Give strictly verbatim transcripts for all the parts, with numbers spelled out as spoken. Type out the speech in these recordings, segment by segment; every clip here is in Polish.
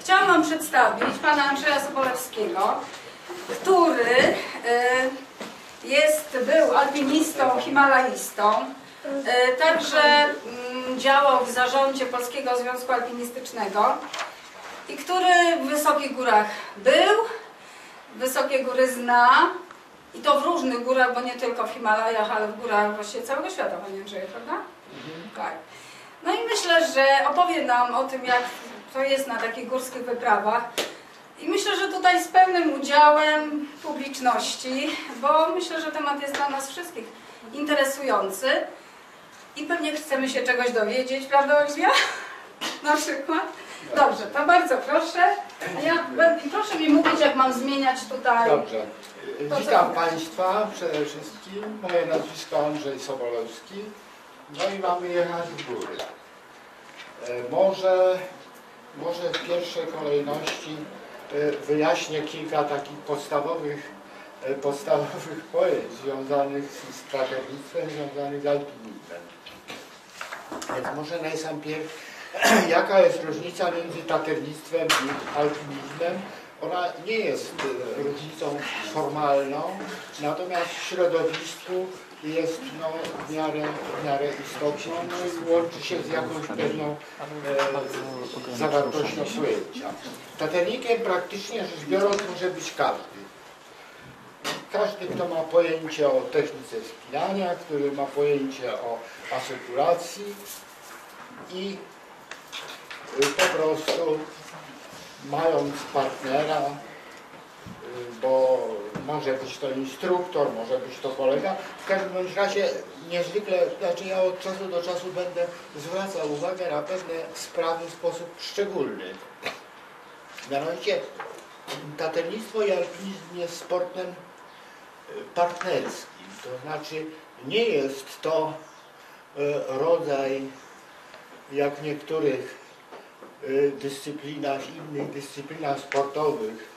Chciałam Wam przedstawić pana Andrzeja Sobolewskiego, który jest, był alpinistą, himalaistą, także działał w zarządzie Polskiego Związku Alpinistycznego i który w wysokich górach był, wysokie góry zna i to w różnych górach, bo nie tylko w Himalajach, ale w górach właściwie całego świata, panie Andrzeju, prawda? Mhm. Tak. No i myślę, że opowie nam o tym, jak to jest na takich górskich wyprawach. I myślę, że tutaj z pełnym udziałem publiczności, bo myślę, że temat jest dla nas wszystkich interesujący i pewnie chcemy się czegoś dowiedzieć, prawda, Olivia? Na przykład. Dobrze, to bardzo proszę. Ja, proszę mi mówić, jak mam zmieniać tutaj. Dobrze. Witam Państwa przede wszystkim. Moje nazwisko Andrzej Sobolewski. No i mamy jechać w góry. Może, może w pierwszej kolejności wyjaśnię kilka takich podstawowych, podstawowych pojęć związanych z strategictwem, związanych z alpinizmem. Więc może najpierw, jaka jest różnica między taternictwem i alpinizmem? Ona nie jest różnicą formalną, natomiast w środowisku jest no, w, miarę, w miarę istotną, no i łączy się z jakąś pewną e, zawartością pojęcia. Taternikiem praktycznie rzecz biorąc może być każdy. Każdy, kto ma pojęcie o technice wspinania, który ma pojęcie o asekuracji i po prostu mając partnera, bo może być to instruktor, może być to kolega, w każdym bądź razie niezwykle, znaczy ja od czasu do czasu będę zwracał uwagę na pewne sprawy w sposób szczególny. Mianowicie taternictwo i alpinizm jest sportem partnerskim, to znaczy nie jest to rodzaj jak w niektórych dyscyplinach, innych dyscyplinach sportowych,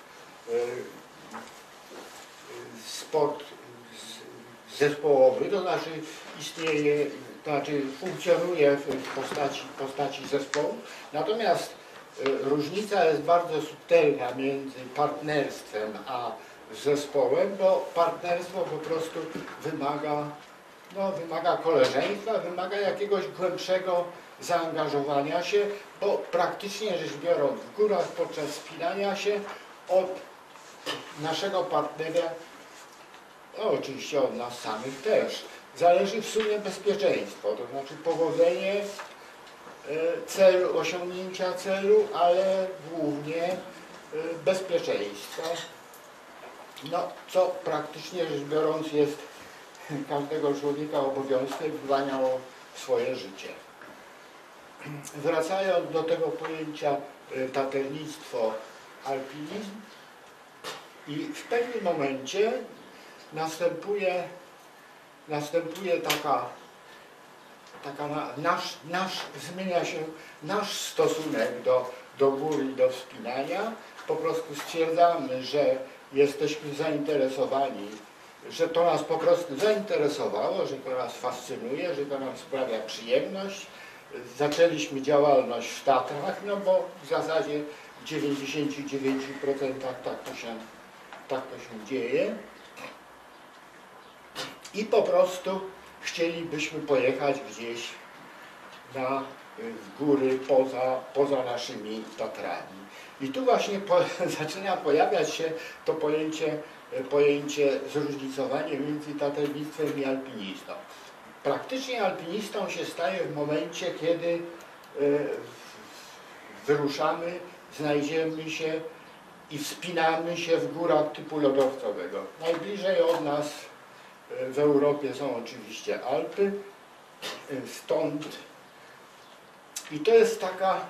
sport zespołowy, to znaczy istnieje, to znaczy funkcjonuje w postaci, postaci zespołu, natomiast różnica jest bardzo subtelna między partnerstwem a zespołem, bo partnerstwo po prostu wymaga, no, wymaga koleżeństwa, wymaga jakiegoś głębszego zaangażowania się, bo praktycznie rzecz biorąc w górach podczas wspinania się od naszego partnera, no oczywiście od nas samych też, zależy w sumie bezpieczeństwo, to znaczy powodzenie celu, osiągnięcia celu, ale głównie bezpieczeństwo, no co praktycznie rzecz biorąc jest każdego człowieka obowiązkiem dbania o swoje życie. Wracając do tego pojęcia taternictwo, alpinizm, i w pewnym momencie następuje, następuje taka, taka na, nasz, nasz, zmienia się nasz stosunek do, do gór i do wspinania. Po prostu stwierdzamy, że jesteśmy zainteresowani, że to nas po prostu zainteresowało, że to nas fascynuje, że to nam sprawia przyjemność. Zaczęliśmy działalność w Tatrach, no bo w zasadzie w dziewięćdziesięciu dziewięciu procentach tak to się, tak to się dzieje. I po prostu chcielibyśmy pojechać gdzieś na, w góry poza, poza naszymi Tatrami. I tu właśnie po, zaczyna pojawiać się to pojęcie, pojęcie zróżnicowania między taternictwem i alpinizmem. Praktycznie alpinistą się staje w momencie, kiedy wyruszamy, znajdziemy się i wspinamy się w górach typu lodowcowego. Najbliżej od nas w Europie są oczywiście Alpy, stąd i to jest taka,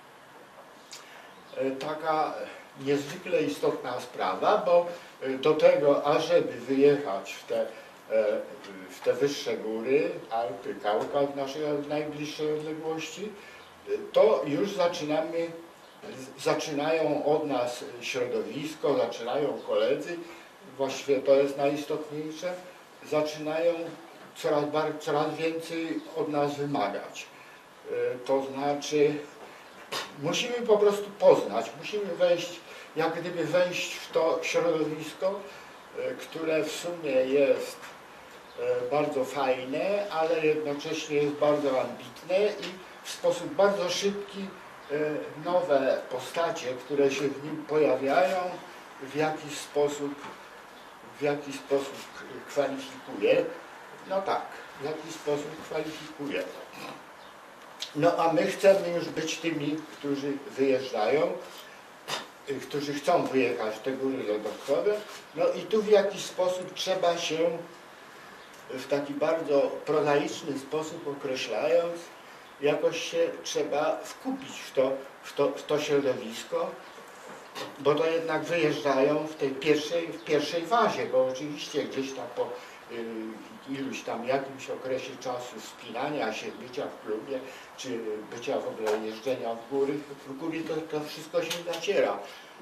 taka niezwykle istotna sprawa, bo do tego, ażeby wyjechać w te w te wyższe góry, Alpy, Kaukaz w naszej najbliższej odległości, to już zaczynamy, zaczynają od nas środowisko, zaczynają koledzy, właściwie to jest najistotniejsze, zaczynają coraz, coraz więcej od nas wymagać. To znaczy musimy po prostu poznać, musimy wejść, jak gdyby wejść w to środowisko, które w sumie jest bardzo fajne, ale jednocześnie jest bardzo ambitne i w sposób bardzo szybki nowe postacie, które się w nim pojawiają, w jakiś sposób, w jakiś sposób kwalifikuje. No tak, w jakiś sposób kwalifikuje. No a my chcemy już być tymi, którzy wyjeżdżają, którzy chcą wyjechać w te góry lodochwowe. No i tu w jakiś sposób trzeba się, w taki bardzo prozaiczny sposób określając, jakoś się trzeba wkupić w to, w to, w to środowisko, bo to jednak wyjeżdżają w tej pierwszej, w pierwszej fazie, bo oczywiście gdzieś tam po y, iluś tam jakimś okresie czasu wspinania się, bycia w klubie, czy bycia w ogóle jeżdżenia w góry, w góry to, to wszystko się naciera.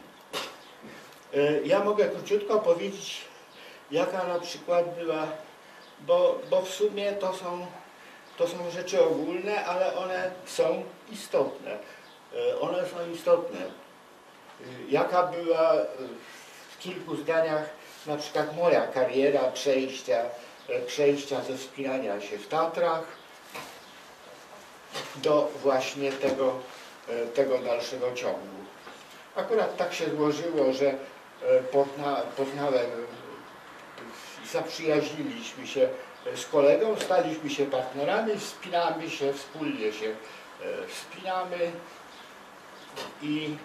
Y, ja mogę króciutko powiedzieć, jaka na przykład była, bo, bo w sumie to są To są rzeczy ogólne, ale one są istotne. One są istotne. Jaka była w kilku zdaniach na przykład moja kariera przejścia, przejścia ze wspinania się w Tatrach do właśnie tego, tego dalszego ciągu. Akurat tak się złożyło, że pozna, poznałem, zaprzyjaźniliśmy się z kolegą, staliśmy się partnerami, wspinamy się, wspólnie się e, wspinamy i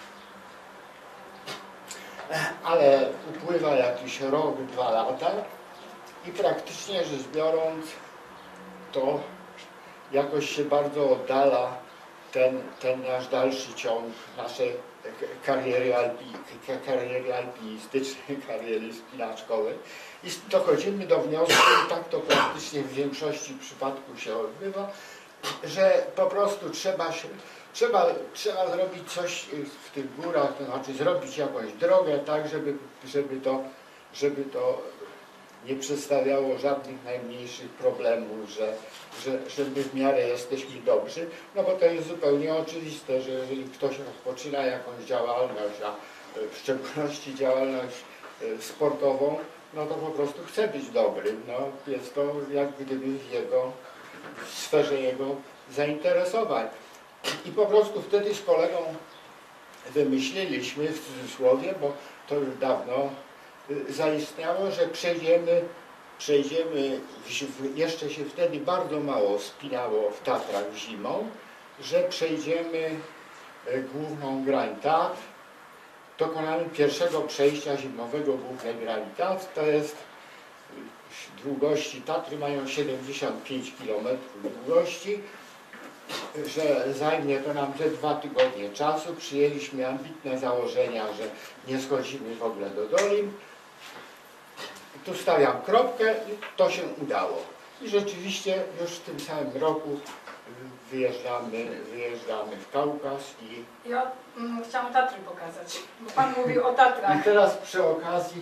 ale upływa jakiś rok, dwa lata i praktycznie rzecz biorąc to jakoś się bardzo oddala ten, ten nasz dalszy ciąg naszej kariery, alpi, kariery alpinistycznej, kariery spinaczkowej. I dochodzimy do wniosku, i tak to praktycznie w większości przypadków się odbywa, że po prostu trzeba, się, trzeba, trzeba zrobić coś w tych górach, to znaczy zrobić jakąś drogę tak, żeby, żeby, to, żeby to nie przedstawiało żadnych najmniejszych problemów, że, że, że my w miarę jesteśmy dobrzy, no bo to jest zupełnie oczywiste, że jeżeli ktoś rozpoczyna jakąś działalność, a w szczególności działalność sportową, no to po prostu chce być dobrym. No, jest to jak gdyby w jego w sferze jego zainteresowań. I po prostu wtedy z kolegą wymyśliliśmy, w cudzysłowie, bo to już dawno zaistniało, że przejdziemy, przejdziemy w, jeszcze się wtedy bardzo mało spinało w Tatrach zimą, że przejdziemy główną grań Tatr, dokonamy pierwszego przejścia zimowego głównej grani Tatr, to jest długości, Tatry mają siedemdziesiąt pięć kilometrów długości, że zajmie to nam te dwa tygodnie czasu. Przyjęliśmy ambitne założenia, że nie schodzimy w ogóle do dolin. Tu stawiam kropkę i to się udało. I rzeczywiście już w tym samym roku wyjeżdżamy, wyjeżdżamy w Kaukaz i... Ja mm, chciałam Tatry pokazać, bo Pan mówił o Tatrach. I teraz przy okazji,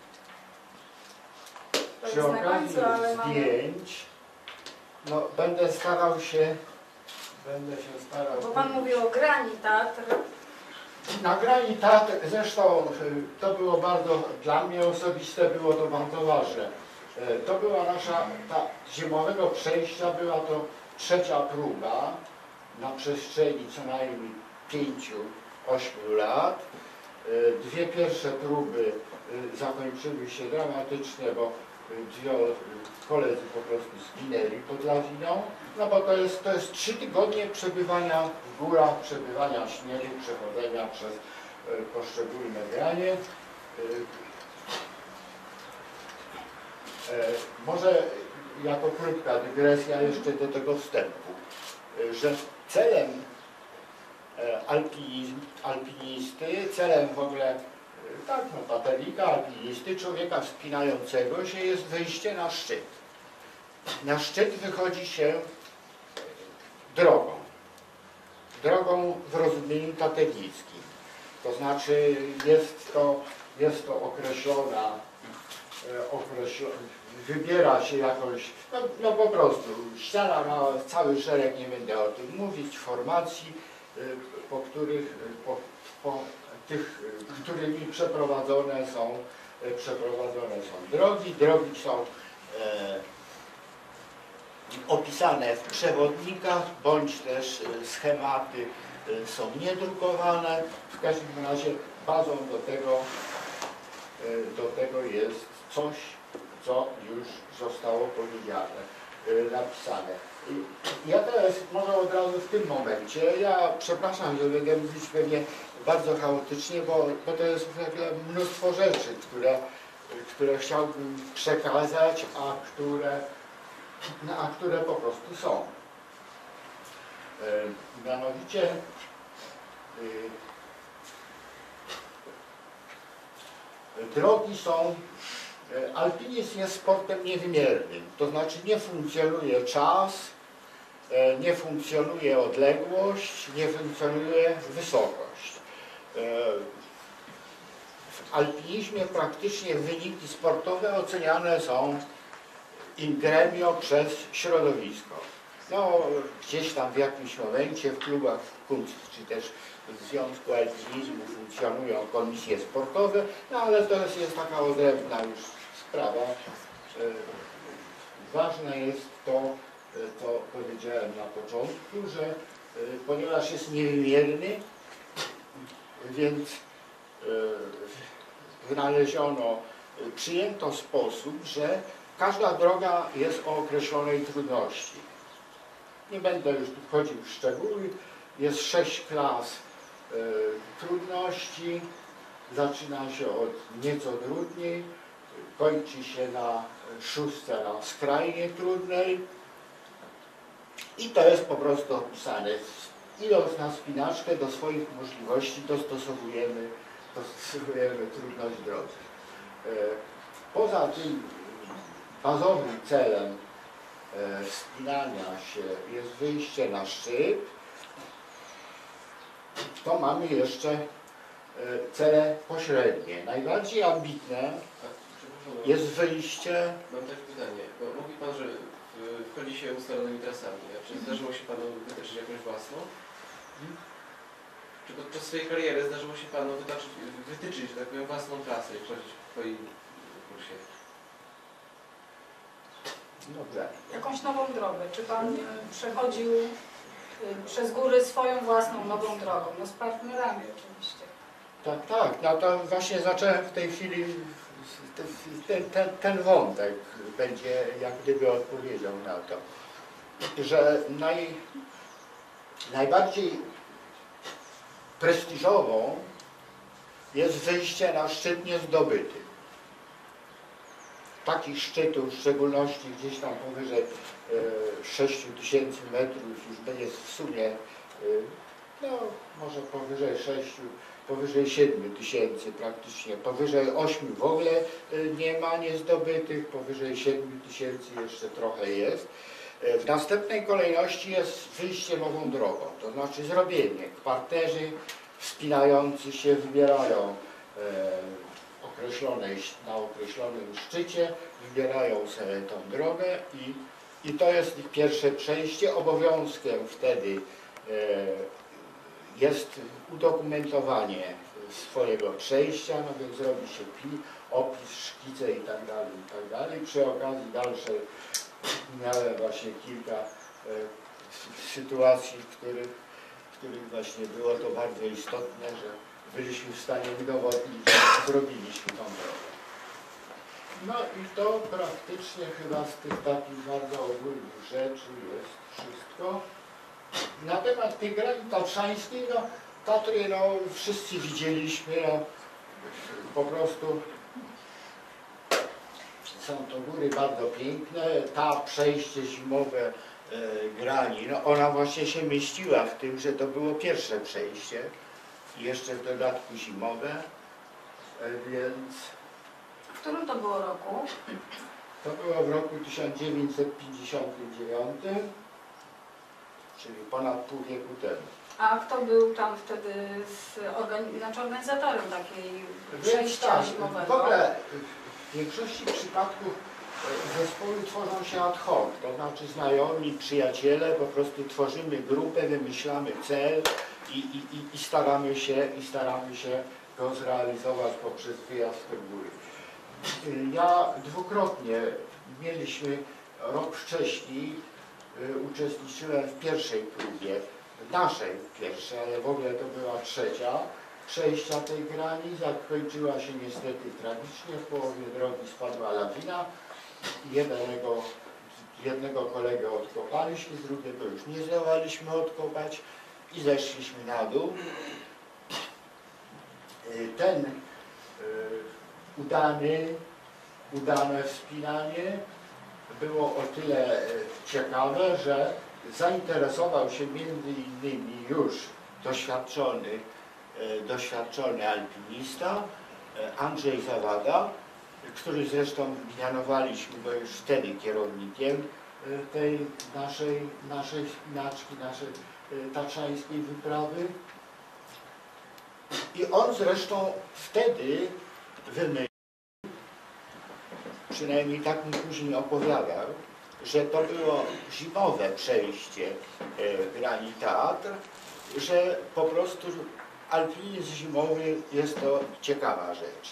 To przy jest na okazji końcu, ale zdjęć, no będę starał się, będę się starał... Bo Pan mówił o grani Tatr. Na grani Tatr, zresztą to było bardzo, dla mnie osobiste było to bardzo ważne. To była nasza, ta zimowego przejścia była to trzecia próba na przestrzeni co najmniej pięciu, ośmiu lat. Dwie pierwsze próby zakończyły się dramatycznie, bo dwie koledzy po prostu zginęli pod lawiną, no bo to jest, to jest trzy tygodnie przebywania w górach, przebywania śniegu, przechodzenia przez poszczególne granie. Może jako krótka dygresja jeszcze do tego wstępu, że celem alpinisty, celem w ogóle tak, no, baternika, alpinisty, człowieka wspinającego się jest wejście na szczyt. Na szczyt wychodzi się drogą. Drogą w rozumieniu taternickim. To znaczy jest to, jest to określona, określona wybiera się jakąś, no, no po prostu ściana ma cały szereg, nie będę o tym mówić, formacji, po których, po, po tych, którymi przeprowadzone są, przeprowadzone są drogi. Drogi są e, opisane w przewodnikach, bądź też schematy są niedrukowane. W każdym razie bazą do tego, do tego jest coś, co już zostało powiedziane, napisane. Ja teraz może od razu w tym momencie, ja przepraszam, że będę mówić pewnie bardzo chaotycznie, bo, bo to jest mnóstwo rzeczy, które, które chciałbym przekazać, a które, no, a które po prostu są. E, mianowicie e, drogi są, e, alpinizm jest sportem niewymiernym, to znaczy nie funkcjonuje czas, e, nie funkcjonuje odległość, nie funkcjonuje wysokość. E, w alpinizmie praktycznie wyniki sportowe oceniane są in gremio przez środowisko. No, gdzieś tam w jakimś momencie w klubach Kunst, czy też w Związku Alpinizmu funkcjonują komisje sportowe, no ale to jest, jest taka odrębna już sprawa. E, ważne jest to, co powiedziałem na początku, że e, ponieważ jest niewymierny, więc e, wynaleziono, przyjęto sposób, że każda droga jest o określonej trudności. Nie będę już tu wchodził w szczegóły. Jest sześć klas y, trudności. Zaczyna się od nieco trudniej, kończy się na szóstce, na skrajnie trudnej. I to jest po prostu opisane. Idąc na spinaczkę do swoich możliwości dostosowujemy, dostosowujemy trudność drogi. Y, poza tym bazowym celem wspinania się jest wyjście na szczyt, to mamy jeszcze cele pośrednie. Najbardziej ambitne jest wyjście... Mam takie pytanie, bo mówi Pan, że wchodzi się ustalonymi trasami, a czy zdarzyło się Panu wytyczyć jakąś własną? Czy podczas swojej kariery zdarzyło się Panu wytyczyć, wytyczyć że tak powiem, własną trasę i wchodzić w Twoim kursie? Dobrze. Jakąś nową drogę. Czy Pan y, przechodził y, przez góry swoją własną nową drogą? No z partnerami oczywiście. Tak, tak. No to właśnie zacząłem w tej chwili, ten, ten, ten wątek będzie jak gdyby odpowiedział na to, że naj, najbardziej prestiżową jest wyjście na szczyt niezdobyty. Takich szczytów, w szczególności gdzieś tam powyżej e, sześć tysięcy metrów, już jest w sumie, e, no może powyżej sześciu, powyżej siedmiu tysięcy praktycznie, powyżej ośmiu w ogóle e, nie ma niezdobytych, powyżej siedmiu tysięcy jeszcze trochę jest. E, w następnej kolejności jest wyjście nową drogą, to znaczy zrobienie. Parterzy wspinający się wybierają e, określonej, na określonym szczycie, wybierają sobie tą drogę i, i to jest ich pierwsze przejście. Obowiązkiem wtedy e, jest udokumentowanie swojego przejścia, no więc zrobi się pi, opis, szkice i tak dalej, i tak dalej. Przy okazji dalszej miałem właśnie kilka e, sytuacji, w których, w których właśnie było to bardzo istotne, że byliśmy w stanie udowodnić, że zrobiliśmy tą drogę. No i to praktycznie chyba z tych takich bardzo ogólnych rzeczy jest wszystko. Na temat tej grani tatrzańskiej, no Tatry, no wszyscy widzieliśmy, no po prostu są to góry bardzo piękne. Ta przejście zimowe e, grani, no ona właśnie się mieściła w tym, że to było pierwsze przejście. I jeszcze w dodatku zimowe, więc... W którym to było roku? To było w roku tysiąc dziewięćset pięćdziesiątym dziewiątym, czyli ponad pół wieku temu. A kto był tam wtedy z organi znaczy organizatorem takiej przejścia tak, zimowego? W ogóle w większości przypadków zespoły tworzą się ad hoc, to znaczy znajomi, przyjaciele, po prostu tworzymy grupę, wymyślamy cel, i, i, i, i, staramy się, i staramy się go zrealizować poprzez wyjazd w te góry. Ja dwukrotnie mieliśmy, rok wcześniej y, uczestniczyłem w pierwszej próbie, naszej pierwszej, ale w ogóle to była trzecia, przejścia tej grani. Zakończyła się niestety tragicznie, w połowie drogi spadła lawina. Jednego, jednego kolegę odkopaliśmy, drugiego już nie zdołaliśmy odkopać i zeszliśmy na dół. Ten y, udany, udane wspinanie było o tyle ciekawe, że zainteresował się między innymi już doświadczony, doświadczony alpinista Andrzej Zawada, który zresztą mianowaliśmy go już wtedy kierownikiem tej naszej, naszej spinaczki, naszej tatrzańskiej wyprawy. I on zresztą wtedy wymyślił, przynajmniej tak mi później opowiadał, że to było zimowe przejście grani Teatr, że po prostu alpinizm zimowy jest to ciekawa rzecz.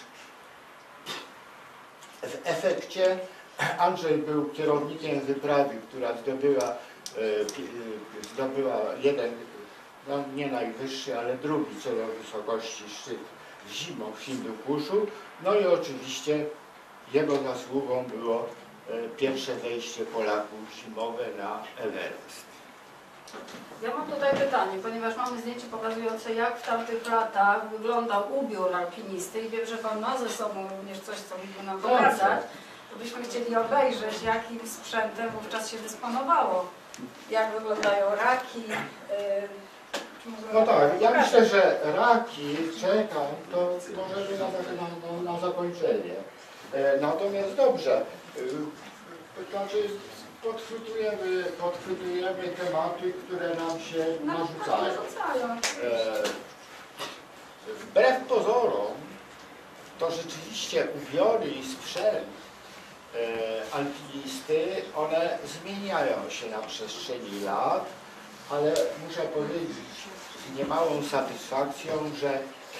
W efekcie Andrzej był kierownikiem wyprawy, która zdobyła, zdobyła jeden, no nie najwyższy, ale drugi co do wysokości szczyt zimą w Hindukuszu. No i oczywiście jego zasługą było pierwsze wejście Polaków zimowe na Everest. Ja mam tutaj pytanie, ponieważ mamy zdjęcie pokazujące, jak w tamtych latach wyglądał ubiór alpinisty i wiem, że Pan ma ze sobą również coś, co mógłby nam pokazać. To byśmy chcieli obejrzeć, jakim sprzętem wówczas się dysponowało. Jak wyglądają raki. Yy, no tak, ja myślę, że raki, czekam, to możemy na, na, na zakończenie. E, natomiast dobrze, e, to znaczy podchwytujemy, podchwytujemy tematy, które nam się narzucają. E, wbrew pozorom, to rzeczywiście ubiory i sprzęt e, alpinisty, one zmieniają się na przestrzeni lat, ale muszę powiedzieć z niemałą satysfakcją, że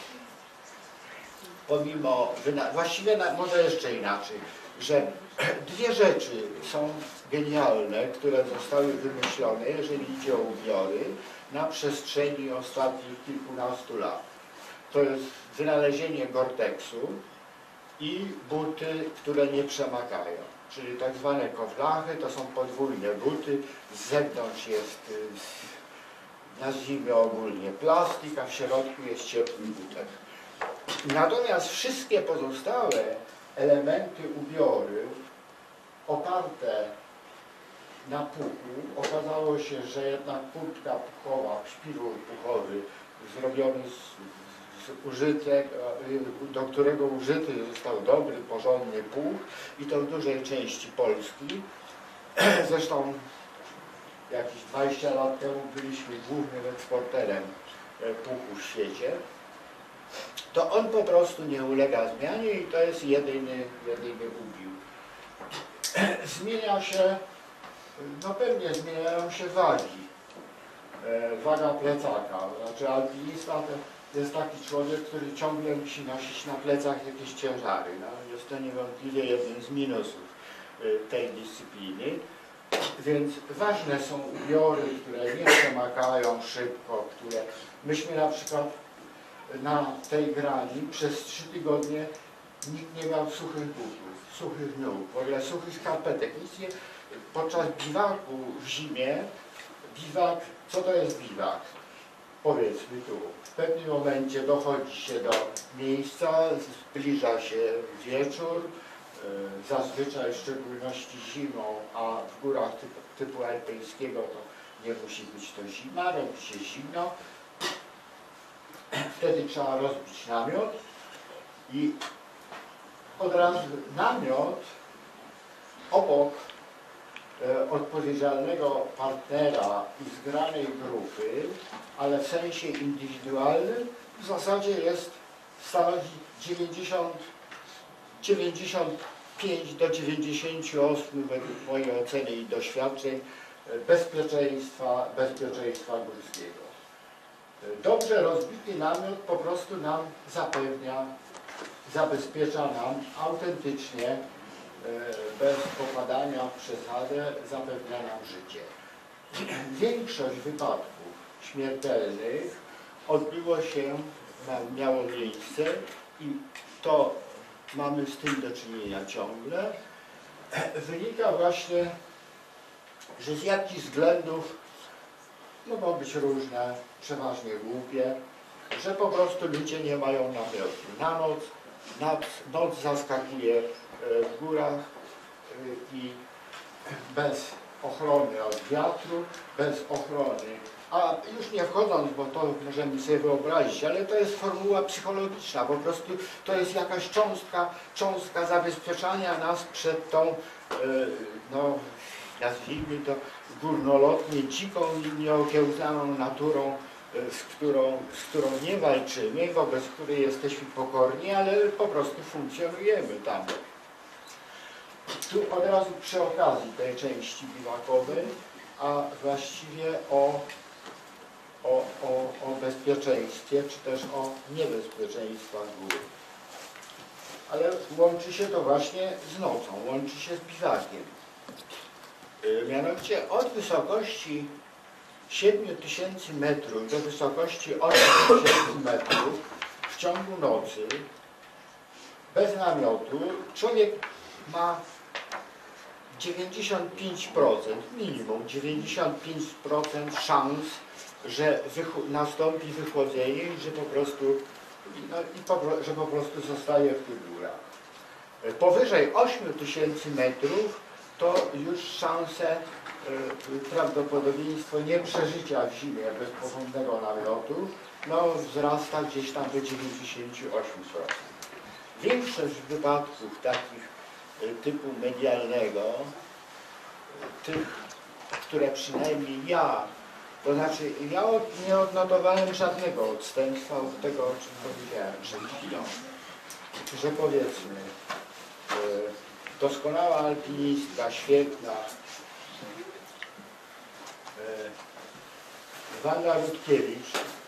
pomimo, właściwie może jeszcze inaczej, że dwie rzeczy są genialne, które zostały wymyślone, jeżeli idzie o ubiory, na przestrzeni ostatnich kilkunastu lat. To jest wynalezienie Gore-Texu i buty, które nie przemakają, czyli tak zwane kowlachy, to są podwójne buty, z zewnątrz jest, nazwijmy ogólnie, plastik, a w środku jest ciepły butek. Natomiast wszystkie pozostałe elementy ubiory oparte na puchu, okazało się, że jednak kurtka puchowa, szpiwór puchowy zrobiony z, z użytek, do którego użyty został dobry, porządny puch i to w dużej części Polski. Zresztą jakieś dwadzieścia lat temu byliśmy głównym eksporterem puchu w świecie. To on po prostu nie ulega zmianie i to jest jedyny, jedyny ubiór. Zmienia się, no pewnie zmieniają się wagi. E, waga plecaka, znaczy alpinista to jest taki człowiek, który ciągle musi nosić na plecach jakieś ciężary. No, jest to niewątpliwie jeden z minusów e, tej dyscypliny. Więc ważne są ubiory, które nie przemakają szybko, które myśmy na przykład na tej grani przez trzy tygodnie nikt nie miał suchych butów, suchych nóg, w ogóle suchych skarpetek. Nic nie, podczas biwaku w zimie, biwak, co to jest biwak? Powiedzmy tu, w pewnym momencie dochodzi się do miejsca, zbliża się wieczór, zazwyczaj w szczególności zimą, a w górach typu, typu alpejskiego to nie musi być to zima, robi się zimno. Wtedy trzeba rozbić namiot i od razu namiot obok e, odpowiedzialnego partnera i zgranej grupy, ale w sensie indywidualnym w zasadzie jest stanowi dziewięćdziesiąt, dziewięćdziesiąt pięć do dziewięćdziesięciu osiem według mojej oceny i doświadczeń bezpieczeństwa, bezpieczeństwa górskiego. Dobrze rozbity namiot po prostu nam zapewnia, zabezpiecza nam autentycznie, e, bez popadania w przesadę, zapewnia nam życie. Większość wypadków śmiertelnych odbyło się, miało miejsce i to mamy z tym do czynienia ciągle, wynika właśnie, że z jakichś względów mogą być różne, przeważnie głupie, że po prostu ludzie nie mają namiotu. Na noc, noc, noc zaskakuje w górach i bez ochrony od wiatru, bez ochrony, a już nie wchodząc, bo to możemy sobie wyobrazić, ale to jest formuła psychologiczna, po prostu to jest jakaś cząstka, cząstka zabezpieczania nas przed tą, no, nazwijmy to, górnolotnie dziką i nieokiełznaną naturą, z którą, z którą nie walczymy, wobec której jesteśmy pokorni, ale po prostu funkcjonujemy tam. Tu od razu przy okazji tej części biwakowej, a właściwie o, o, o, o bezpieczeństwie, czy też o niebezpieczeństwach gór. Ale łączy się to właśnie z nocą, łączy się z biwakiem. Mianowicie od wysokości siedmiu tysięcy metrów do wysokości ośmiu tysięcy metrów w ciągu nocy bez namiotu człowiek ma dziewięćdziesiąt pięć procent, minimum dziewięćdziesiąt pięć procent szans, że wychu nastąpi wychłodzenie i że po prostu, no, i po, że po prostu zostaje w tych górach. Powyżej ośmiu tysięcy metrów to już szanse, prawdopodobieństwo nieprzeżycia w zimie bez porządnego namiotu, no wzrasta gdzieś tam do dziewięćdziesięciu ośmiu procent. Większość wypadków takich typu medialnego, tych, które przynajmniej ja, to znaczy ja nie odnotowałem żadnego odstępstwa od tego, o czym powiedziałem przed chwilą, że powiedzmy doskonała alpinistka, świetna, Wanda Rutkiewicz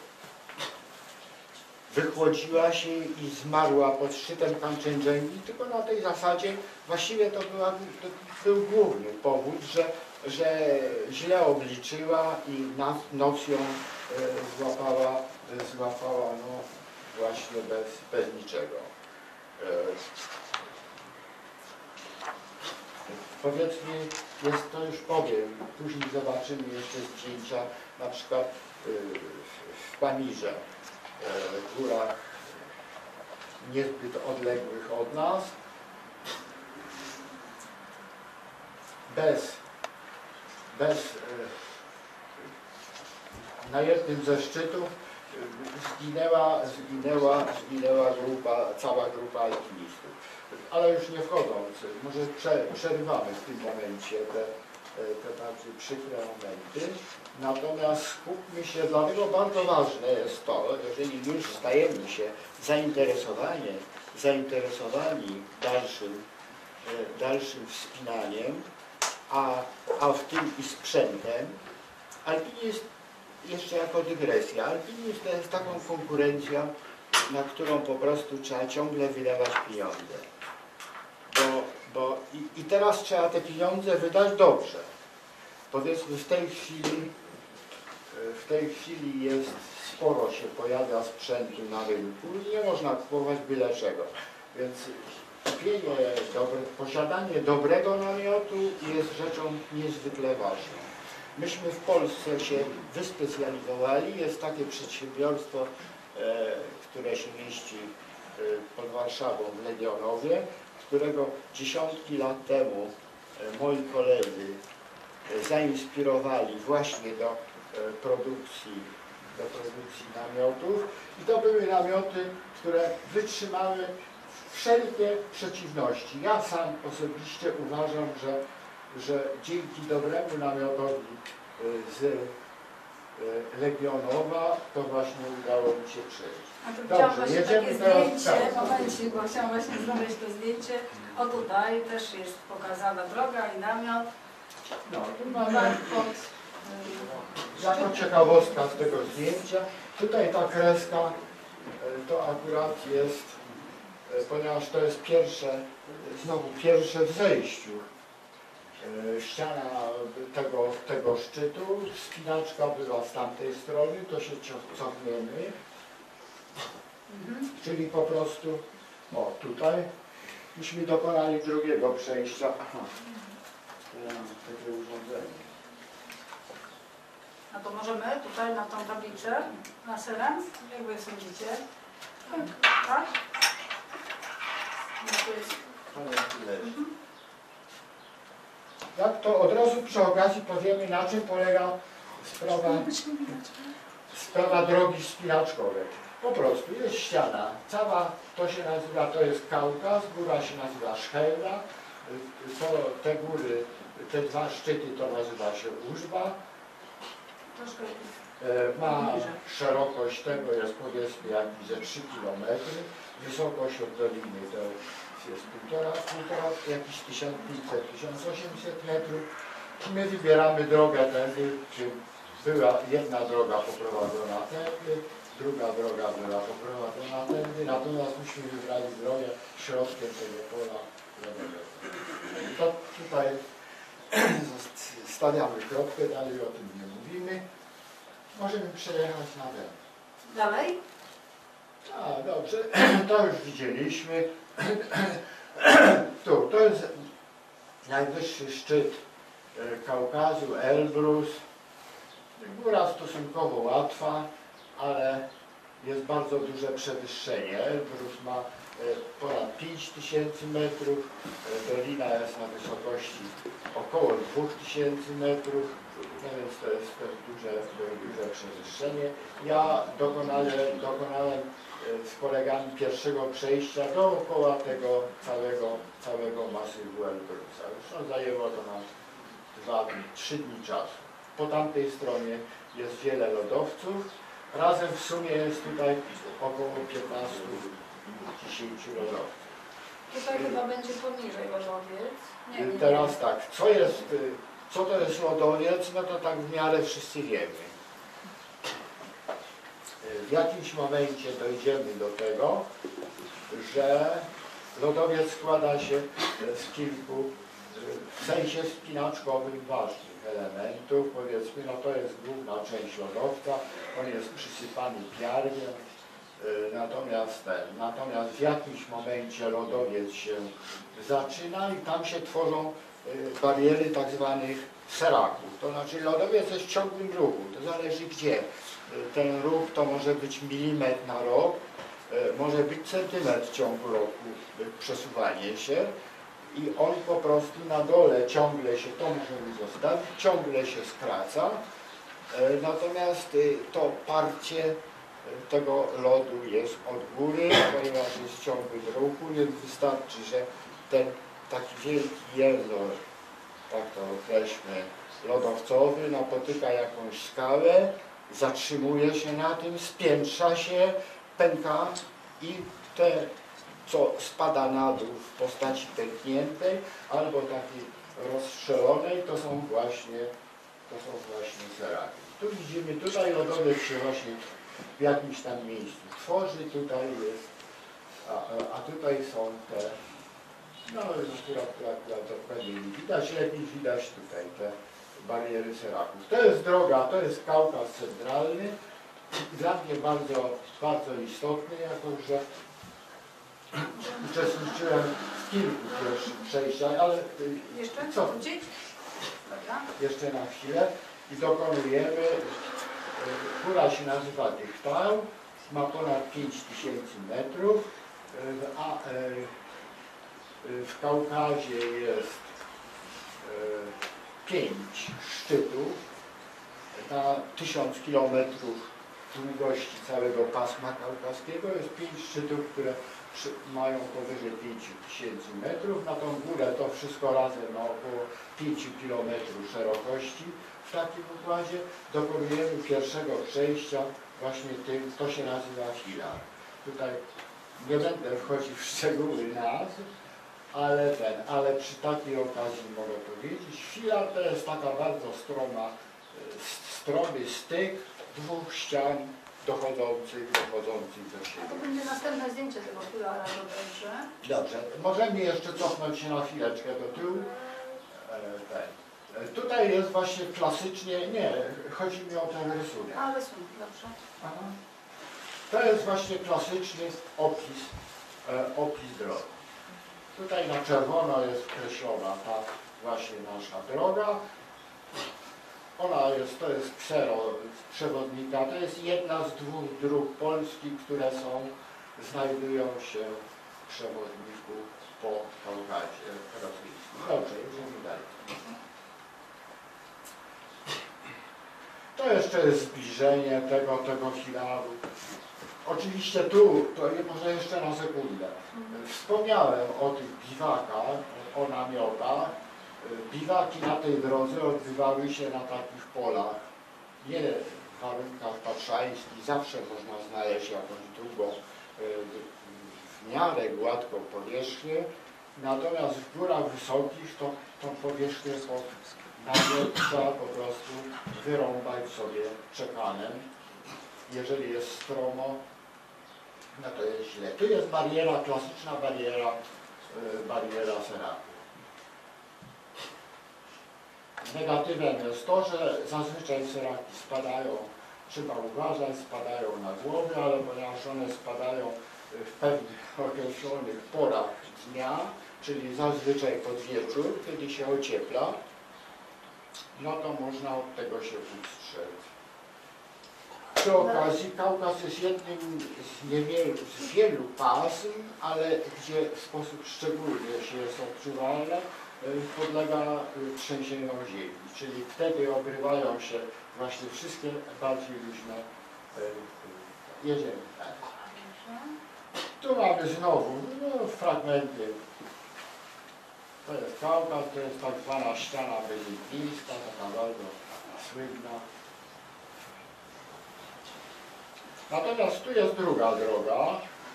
wychłodziła się i zmarła pod szczytem Kanczenjungi, tylko na tej zasadzie właściwie to, była, to był główny powód, że, że źle obliczyła i na, noc ją e, złapała, e, złapała no, właśnie bez, bez niczego. E, Powiedzmy, jest to już powiem, później zobaczymy jeszcze zdjęcia, na przykład w Pamirze, w górach niezbyt odległych od nas, bez, bez na jednym ze szczytów zginęła, zginęła, zginęła grupa, cała grupa alpinistów. Ale już nie wchodząc, może prze, przerywamy w tym momencie te, te bardziej przykre momenty. Natomiast skupmy się, dlatego bardzo ważne jest to, jeżeli już stajemy się zainteresowani, zainteresowani dalszym, dalszym wspinaniem, a, a w tym i sprzętem, alpinizm jeszcze jako dygresja, alpinizm to jest taką konkurencją, na którą po prostu trzeba ciągle wydawać pieniądze. Bo, bo i, i teraz trzeba te pieniądze wydać dobrze. Powiedzmy w tej chwili, w tej chwili jest sporo się pojawia sprzętu na rynku i nie można kupować byle czego. Więc kupienie, dobre, posiadanie dobrego namiotu jest rzeczą niezwykle ważną. Myśmy w Polsce się wyspecjalizowali, jest takie przedsiębiorstwo, e, które się mieści e, pod Warszawą w Legionowie, którego dziesiątki lat temu e, moi koledzy e, zainspirowali właśnie do e, produkcji, do produkcji namiotów. I to były namioty, które wytrzymały wszelkie przeciwności. Ja sam osobiście uważam, że że dzięki dobremu namiotowi z Legionowa to właśnie udało mi się przejść. A tu chciałam Dobrze, właśnie jedziemy takie teraz zdjęcie, tam. momencik, bo chciałam właśnie znaleźć to zdjęcie. O tutaj też jest pokazana droga i namiot. No, tu mamy Tak, pod Jako ciekawostka z tego zdjęcia, tutaj ta kreska e, to akurat jest, e, ponieważ to jest pierwsze, znowu pierwsze w zejściu. E, ściana tego, tego szczytu, spinaczka była z tamtej strony, to się cio- cofniemy. Mhm. Czyli po prostu, o tutaj, myśmy dokonali drugiego przejścia. Aha, ja mam takie urządzenie. No to możemy tutaj na tą tablicę laserem, jak wy sądzicie? Tak? No to jest... Jak to od razu przy okazji powiemy, na czym polega sprawa, sprawa drogi wspinaczkowej. Po prostu jest ściana, cała to się nazywa, to jest Kaukaz, góra się nazywa Szhelda, to, te góry, te dwa szczyty to nazywa się Użba. Troszkę E, ma szerokość tego jest powiedzmy jakieś ze trzy kilometry, wysokość od doliny to jest półtora, półtora jakieś tysiąc pięćset do tysiąc osiemset metrów. My wybieramy drogę tędy, czy była jedna droga poprowadzona tędy, druga droga była poprowadzona tędy, natomiast myśmy wybrali drogę środkiem tego pola. To tutaj stawiamy kropkę, dalej o tym nie mówimy. Możemy przejechać na ten. dalej. A, dobrze, to już widzieliśmy. Tu, to jest najwyższy szczyt Kaukazu, Elbrus. Góra stosunkowo łatwa, ale jest bardzo duże przewyższenie. Elbrus ma ponad pięć tysięcy metrów, dolina jest na wysokości około dwa tysiące metrów, no więc to jest, to jest duże, duże przewyższenie. Ja dokonałem, dokonałem z kolegami pierwszego przejścia dookoła tego całego, całego masywu Elbrusa. Zresztą zajęło to nam dwa, trzy dni czasu. Po tamtej stronie jest wiele lodowców. Razem w sumie jest tutaj około piętnaście do dziesięciu lodowców. Tutaj chyba będzie poniżej lodowiec. Nie, nie, Teraz nie. tak, co jest, co to jest lodowiec, no to tak w miarę wszyscy wiemy. W jakimś momencie dojdziemy do tego, że lodowiec składa się z kilku, w sensie spinaczkowym ważnych elementów. Powiedzmy, no to jest główna część lodowca, on jest przysypany piargiem, natomiast ten, natomiast w jakimś momencie lodowiec się zaczyna i tam się tworzą bariery tak zwanych seraków. To znaczy lodowiec jest w ciągłym ruchu, to zależy gdzie. Ten ruch to może być milimetr na rok, może być centymetr w ciągu roku, przesuwanie się i on po prostu na dole ciągle się, to możemy zostawić, ciągle się skraca, natomiast to parcie tego lodu jest od góry, ponieważ jest w ciągłym ruchu, więc wystarczy, że ten taki wielki jezor, tak to określmy, lodowcowy, napotyka jakąś skałę, zatrzymuje się na tym, spiętrza się, pęka i te, co spada na dół w postaci pękniętej albo takiej rozstrzelonej, to są właśnie, to są właśnie seraki. Tu widzimy, tutaj lodowiec się właśnie w jakimś tam miejscu tworzy, tutaj jest, a, a tutaj są te, no akurat, akurat dokładnie nie widać, lepiej widać tutaj te bariery seraków. To jest droga, to jest Kaukaz centralny, dla mnie bardzo, bardzo istotny, jako że uczestniczyłem w kilku pierwszych przejściach, ale Jeszcze co? wrócić? Dobra. Jeszcze na chwilę i dokonujemy, góra się nazywa Dychtał, ma ponad pięć tysięcy metrów, a w Kaukazie jest pięć szczytów na tysiąc kilometrów długości całego pasma kaukaskiego. Jest pięć szczytów, które mają powyżej pięć tysięcy metrów. Na tą górę to wszystko razem ma około pięć kilometrów szerokości. W takim układzie dokonujemy pierwszego przejścia właśnie tym, to się nazywa filar. Tutaj nie będę wchodził w szczegóły nazw, ale ten, ale przy takiej okazji mogę powiedzieć, filar to jest taka bardzo stroma stromy styk dwóch ścian dochodzących, dochodzących do siebie. To będzie następne zdjęcie tego filara, dobrze? Dobrze, możemy jeszcze cofnąć się na chwileczkę do tyłu. E, ten. Tutaj jest właśnie klasycznie, nie, chodzi mi o ten rysunek. A, rysunek, dobrze. Aha. To jest właśnie klasyczny opis, e, opis drogi. Tutaj na czerwono jest określona ta właśnie nasza droga. Ona jest, to jest ksero przewodnika, to jest jedna z dwóch dróg polskich, które są, znajdują się w przewodniku po Kaukazie rosyjskim. Dobrze, idziemy dalej. To jeszcze jest zbliżenie tego, tego filaru. Oczywiście tu, to może jeszcze na sekundę. Wspomniałem o tych biwakach, o namiotach. Biwaki na tej drodze odbywały się na takich polach, nie w warunkach tatrzańskich, zawsze można znaleźć jakąś drugą, w miarę gładką powierzchnię, natomiast w górach wysokich to tą powierzchnię pod namiot trzeba po prostu wyrąbać sobie czekanem. Jeżeli jest stromo, no to jest źle. Tu jest bariera, klasyczna bariera, bariera seraku. Negatywem jest to, że zazwyczaj seraki spadają, trzeba uważać, spadają na głowy, ale ponieważ one spadają w pewnych określonych porach dnia, czyli zazwyczaj pod wieczór, kiedy się ociepla, no to można od tego się ustrzec. Przy okazji Kaukaz jest jednym z, niewielu, z wielu pasm, ale gdzie w sposób szczególny, jeśli jest odczuwalne, podlega trzęsieniom ziemi, czyli wtedy obrywają się właśnie wszystkie bardziej luźne. Jedziemy. Tu mamy znowu no, fragmenty. To jest Kaukaz, to jest tak zwana ściana bezimpijska, taka bardzo słynna. Natomiast tu jest druga droga,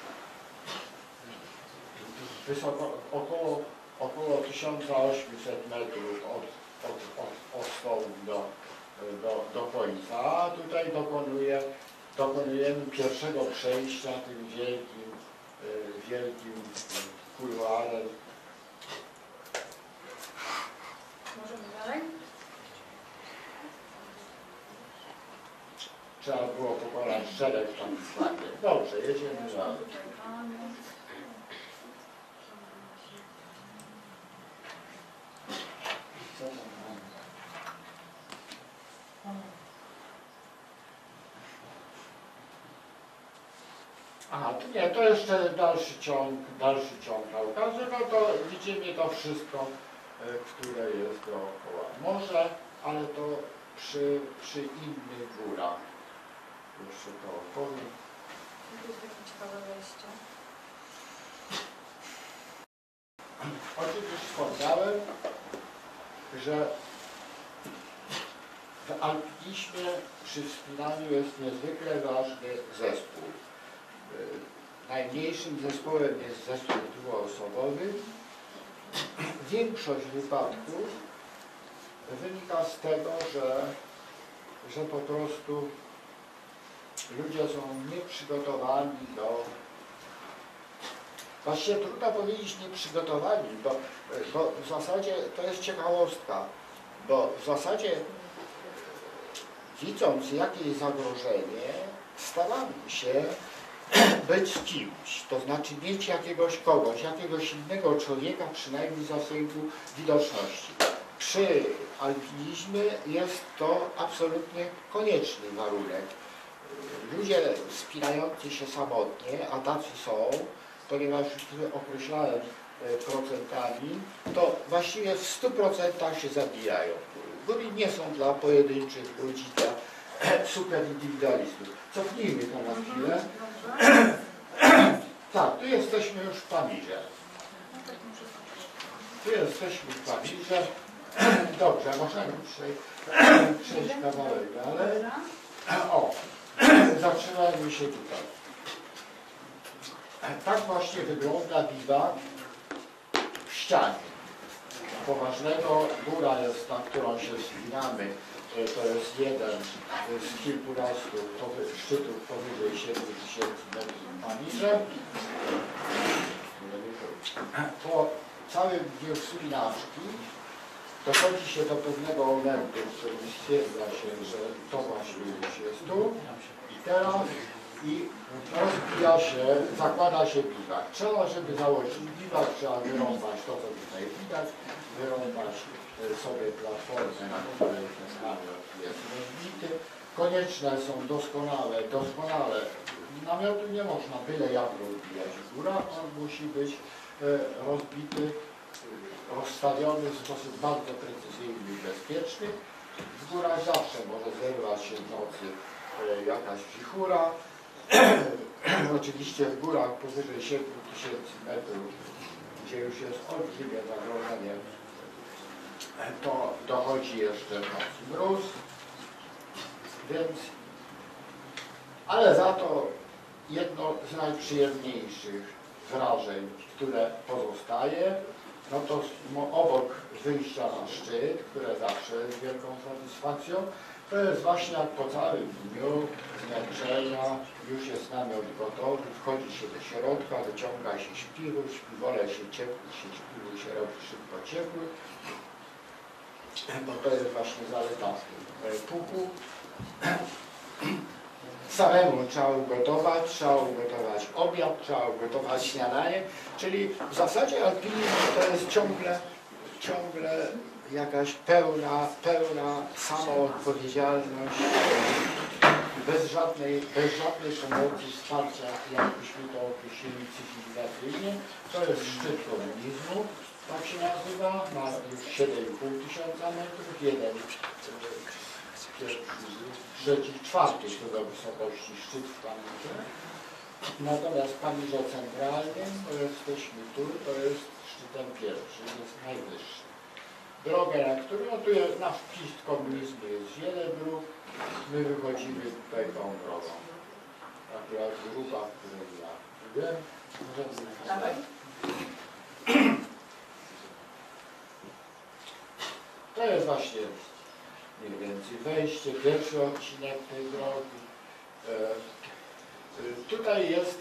wysoko, około około tysiąc osiemset metrów od, od, od, od stołu do, do, do końca. Tutaj dokonuje, dokonujemy pierwszego przejścia tym wielkim, wielkim kuluarem. Możemy dalej? Trzeba było pokonać szereg takich flagiet. Dobrze, jedziemy dalej. Aha, nie, to jeszcze dalszy ciąg, dalszy ciąg Kaukazu, no to widzimy to wszystko, które jest dookoła. Morze, ale to przy, przy innych górach. Jeszcze to opowiem. To jest takie ciekawe wejście. Oczywiście wspomniałem, że w alpinizmie przy wspinaniu jest niezwykle ważny zespół. Najmniejszym zespołem jest zespół dwuosobowy. Większość wypadków wynika z tego, że, że po prostu ludzie są nieprzygotowani do... Właściwie trudno powiedzieć nieprzygotowani, bo, bo w zasadzie to jest ciekawostka, bo w zasadzie widząc jakie jest zagrożenie, staramy się być z kimś, to znaczy mieć jakiegoś kogoś, jakiegoś innego człowieka, przynajmniej w zasięgu widoczności. Przy alpinizmie jest to absolutnie konieczny warunek. Ludzie wspinający się samotnie, a tacy są, ponieważ już określałem procentami, to właściwie w stu procentach się zabijają. Góry nie są dla pojedynczych ludzi, dla superindywidualistów. Cofnijmy to na chwilę. Tak, tu jesteśmy już w Pamirze. Tu jesteśmy w Pamirze. Dobrze, możemy przejść kawałek dalej. O, zatrzymajmy się tutaj. Tak właśnie wygląda biwak w ścianie. Poważnego góra jest ta, którą się wspinamy to jest jeden z kilkunastu szczytów powyżej siedmiu tysięcy metrów poniżej. Po całym dniu wspinaczki dochodzi się do pewnego momentu, w którym stwierdza się, że to właśnie już jest tu i teraz i rozbija się, zakłada się biwak. Trzeba, żeby założyć biwak, trzeba wyrąbać to, co tutaj widać, wyrąbać sobie platformę, na której ten namiot jest rozbity. Konieczne są doskonałe, doskonale. Namiotu nie można byle jak rozbijać w górach, on musi być rozbity, rozstawiony w sposób bardzo precyzyjny i bezpieczny. W górach zawsze może zerwać się w nocy jakaś wichura. Oczywiście w górach powyżej siedmiu tysięcy metrów, gdzie już jest olbrzymie zagrożenie, to dochodzi jeszcze w nocy mróz, więc, ale za to jedno z najprzyjemniejszych wrażeń, które pozostaje, no to obok wyjścia na szczyt, które zawsze jest wielką satysfakcją, to jest właśnie jak po całym dniu zmęczenia, już jest namiot gotowy, wchodzi się do środka, wyciąga się śpiwór, śpiwole się ciepły, się śpiwór się robi szybko ciepły, bo to jest właśnie zaleta pupu. Samemu trzeba ugotować, trzeba ugotować obiad, trzeba ugotować śniadanie, czyli w zasadzie alpinizm to jest ciągle, ciągle jakaś pełna, pełna samoodpowiedzialność, bez żadnej, bez żadnej pomocy, wsparcia, jakbyśmy to określili cywilizacyjnie. To jest szczyt komunizmu, tak się nazywa, ma już siedem i pół tysiąca metrów, jeden, pierwszy, trzeci, czwarty co do wysokości szczyt w Pamierze. Natomiast w Pamierze centralnym, to jesteśmy tu, to jest szczytem pierwszym, jest najwyższy. Drogę, na którą, no tu jest nasz wpis komunizmu, jest wiele dróg, my wychodzimy tutaj tą drogą. Akurat grupa, w której ja wiem, możemy to jest właśnie mniej więcej wejście, pierwszy odcinek tej drogi. E, e, tutaj jest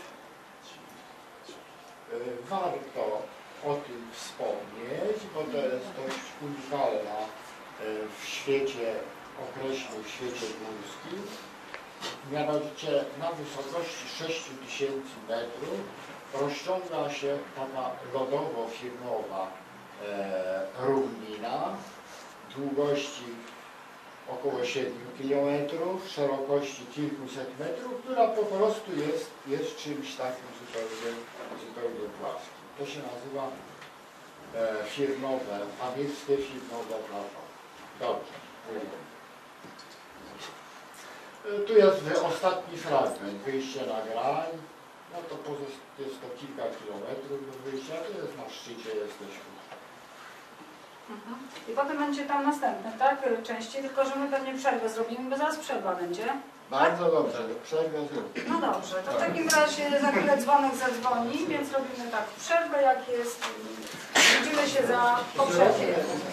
e, warto o tym wspomnieć, bo to jest dość unikalna e, w świecie, określnym w świecie górskim. Mianowicie na wysokości sześciu tysięcy metrów rozciąga się taka lodowo-firmowa e, równina długości około siedmiu kilometrów, szerokości kilkuset metrów, która po prostu jest, jest czymś takim zupełnie, zupełnie płaskim. To się nazywa e, firmowe, pamięckie firmowe plażowe. Dobrze. E, tu jest ostatni fragment, wyjście na grań. No to jest to kilka kilometrów do wyjścia, to jest na szczycie, jesteśmy. Mhm. I potem będzie tam następne, tak? Częściej, tylko że my pewnie przerwę zrobimy, bo zaraz przerwa będzie. Bardzo tak? Dobrze, przerwę zróbmy. No dobrze, to w takim razie za chwilę dzwonek zadzwoni, więc robimy tak przerwę, jak jest. Widzimy się za po przerwie.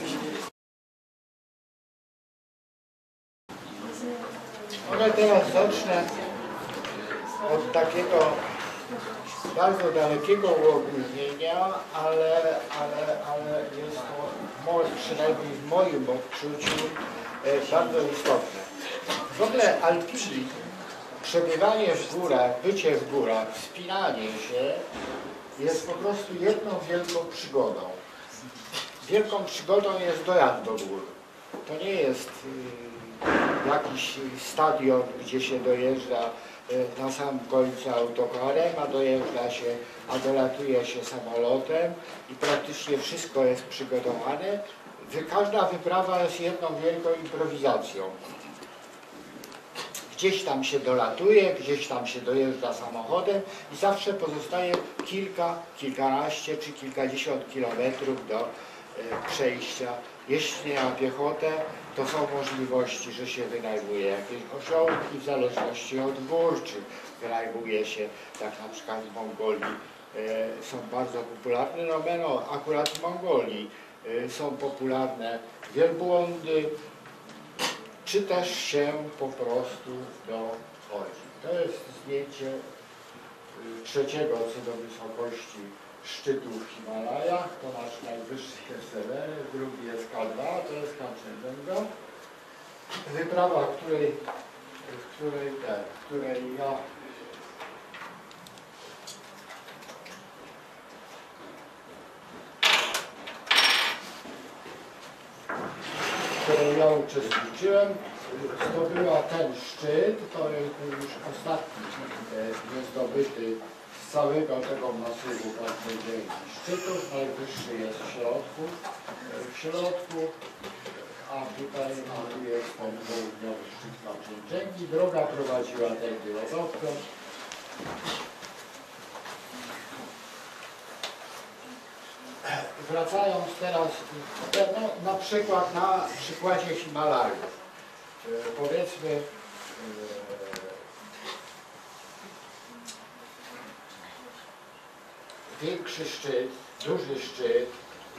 Może teraz zacznę od takiego bardzo dalekiego uogólnienia, ale, ale, ale jest to może przynajmniej w moim odczuciu e, bardzo istotne. W ogóle alpinizm, przebywanie w górach, bycie w górach, wspinanie się jest po prostu jedną wielką przygodą. Wielką przygodą jest dojazd do gór. To nie jest y, jakiś stadion, gdzie się dojeżdża na samym końcu autokarem, a dojeżdża się, a dolatuje się samolotem i praktycznie wszystko jest przygotowane. Każda wyprawa jest jedną wielką improwizacją. Gdzieś tam się dolatuje, gdzieś tam się dojeżdża samochodem i zawsze pozostaje kilka, kilkanaście czy kilkadziesiąt kilometrów do e, przejścia. Jeśli na piechotę, to są możliwości, że się wynajmuje jakieś osiołki w zależności od gór, czy wynajmuje się, tak na przykład w Mongolii e, są bardzo popularne, no, no akurat w Mongolii e, są popularne wielbłądy, czy też się po prostu dochodzi. To jest zdjęcie trzeciego co do wysokości szczytu w Himalajach. To nasz najwyższy jest Everest, drugi jest K dwa, to jest Kanchenjunga. Wyprawa, w której, w której, te, w której ja w której ja uczestniczyłem, zdobyła ten szczyt, to jest już ostatni niezdobyty z całego tego masywu Kanchenjungi szczytów. Najwyższy jest w środku, w środku, a tutaj a tu jest ten południowy szczyt Kanchenjungi. Droga prowadziła tędy odtąd. Wracając teraz no, na przykład na przykładzie Himalajów. E, powiedzmy e, większy szczyt, duży szczyt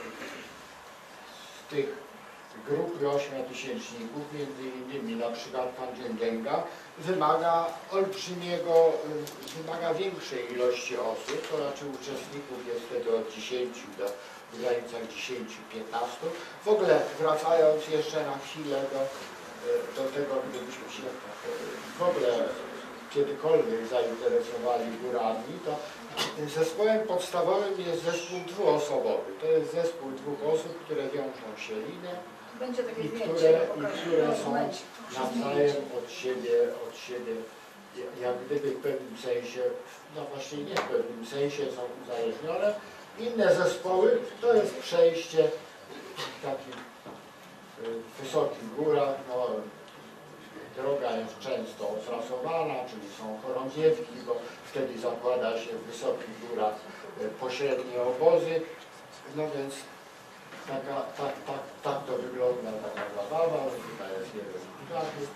z tych grupy ośmiotysięczników, między innymi na przykład Kanchenjunga, wymaga olbrzymiego, wymaga większej ilości osób, to znaczy uczestników jest wtedy od dziesięciu do w granicach dziesięciu do piętnastu. W ogóle wracając jeszcze na chwilę do, do tego, gdybyśmy się w ogóle kiedykolwiek zainteresowali górami, to zespołem podstawowym jest zespół dwuosobowy. To jest zespół dwóch osób, które wiążą się linię Będzie takie i zdjęcie, które, pokażę. i które są Momencik. nawzajem od siebie, od siebie jak gdyby w pewnym sensie, no właśnie nie w pewnym sensie są uzależnione. Inne zespoły to jest przejście w takich wysokich górach, no, droga jest często otrasowana, czyli są chorągiewki, bo wtedy zakłada się w wysokich górach pośrednie obozy, no więc taka, tak, tak, tak to wygląda taka zabawa, tutaj jest jeden z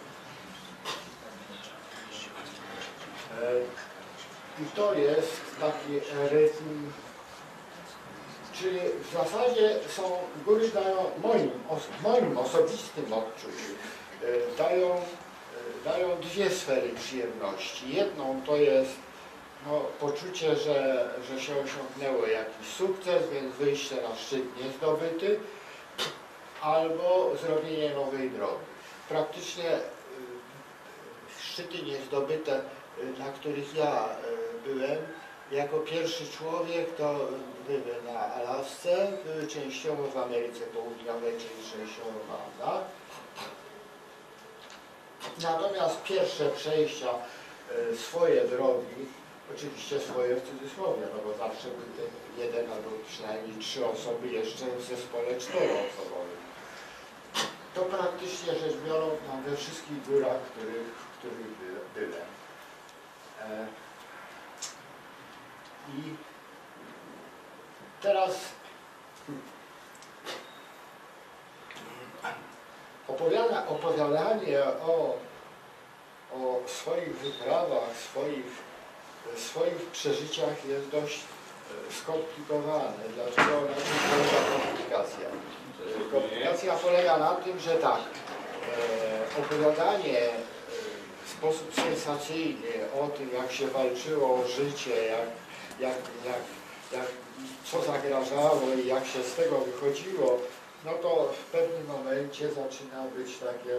i to jest taki rytm, czyli w zasadzie są, góry dają, moim, moim osobistym odczuciu, dają, dają dwie sfery przyjemności. Jedną to jest no, poczucie, że, że się osiągnęło jakiś sukces, więc wyjście na szczyt niezdobyty, albo zrobienie nowej drogi. Praktycznie szczyty niezdobyte, na których ja byłem, jako pierwszy człowiek, to były na Alasce, były częściowo w Ameryce Południowej, czyli częściowo w Andach. Natomiast pierwsze przejścia, swoje drogi, oczywiście swoje w cudzysłowie, no bo zawsze był ten jeden albo przynajmniej trzy osoby jeszcze w zespole czteroosobowym. To praktycznie rzecz biorąc mam we wszystkich górach, których, w których byłem. E, I teraz opowiada, opowiadanie o, o swoich wyprawach, swoich, swoich przeżyciach jest dość skomplikowane. Dlaczego na tym polega komplikacja? Komplikacja polega na tym, że tak, e, opowiadanie w sposób sensacyjny o tym, jak się walczyło o życie, jak, jak, jak, jak, co zagrażało i jak się z tego wychodziło, no to w pewnym momencie zaczyna być takie,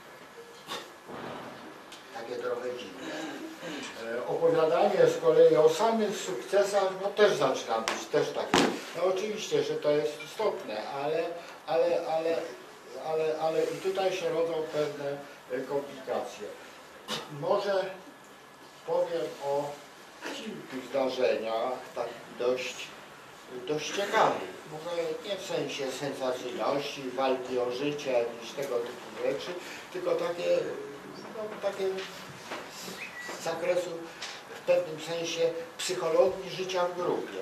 takie trochę dziwne. E, opowiadanie z kolei o samych sukcesach, no też zaczyna być też takie. No oczywiście, że to jest istotne, ale, ale, ale, ale, ale i tutaj się rodzą pewne komplikacje. Może powiem o kilku zdarzeniach takich dość, dość ciekawych. Może nie w sensie sensacyjności, walki o życie, jakichś tego typu rzeczy, tylko takie, no, takie z zakresu w pewnym sensie psychologii życia w grupie.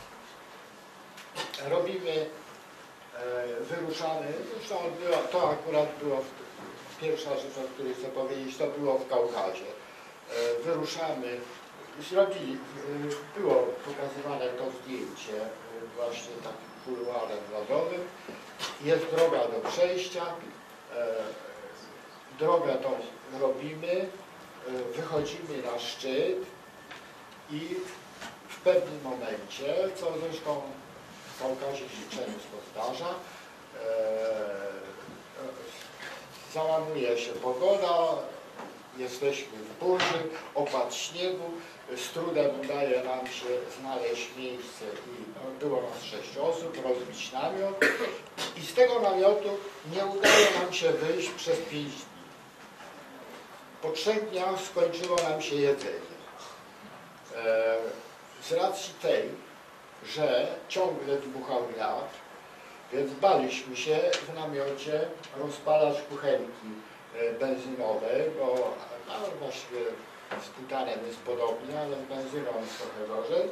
Robimy, e, wyruszamy, zresztą było, to akurat było, w, pierwsza rzecz, o której chcę powiedzieć, to było w Kaukazie. E, wyruszamy, zrobili, e, było pokazywane to zdjęcie e, właśnie takim kuluarem lodowym. Jest droga do przejścia. E, drogę tą robimy, wychodzimy na szczyt i w pewnym momencie, co zresztą w Kaukazie się często zdarza, załamuje się pogoda, jesteśmy w burzy, opad śniegu, z trudem udaje nam się znaleźć miejsce i no, było nas sześć osób, rozbić namiot i z tego namiotu nie udało nam się wyjść przez pięć dni. Po trzech dniach skończyło nam się jedzenie. E, z racji tej, że ciągle dmuchał wiatr, więc baliśmy się w namiocie rozpalać kuchenki benzynowe, bo no, właściwie z butanem jest podobnie, ale z benzyną jest trochę gorzej.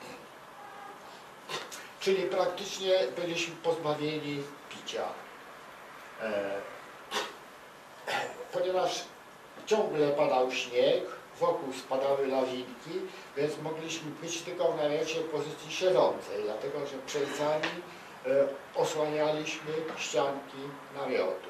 Czyli praktycznie byliśmy pozbawieni picia. E, ponieważ ciągle padał śnieg, wokół spadały lawinki, więc mogliśmy być tylko w namiocie w pozycji siedzącej, dlatego że przejdźcami e, osłanialiśmy ścianki namiotu.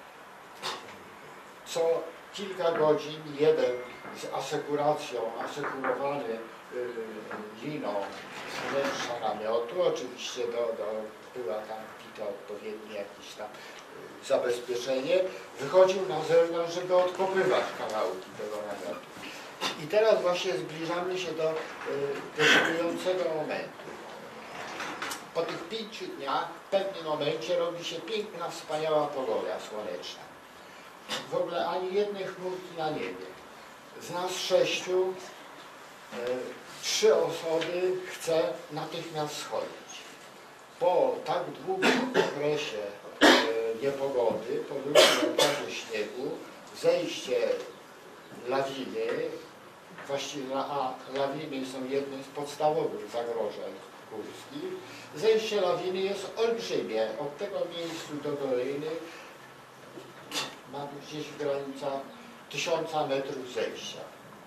Co kilka godzin jeden z asekuracją, asekurowany y, liną z wnętrza namiotu, oczywiście do, do, była tam wbite odpowiednie jakieś tam y, zabezpieczenie, wychodził na zewnątrz, żeby odkopywać kawałki tego namiotu. I teraz właśnie zbliżamy się do y, decydującego momentu. Po tych pięciu dniach w pewnym momencie robi się piękna, wspaniała pogoda słoneczna. W ogóle ani jednej chmurki na niebie. Z nas sześciu, e, trzy osoby chce natychmiast schodzić. Po tak długim okresie e, niepogody, po drugim okresie śniegu, zejście lawiny, właściwie a lawiny są jednym z podstawowych zagrożeń górskich, zejście lawiny jest olbrzymie. Od tego miejsca do doliny mamy gdzieś w granicach tysiąca metrów zejścia.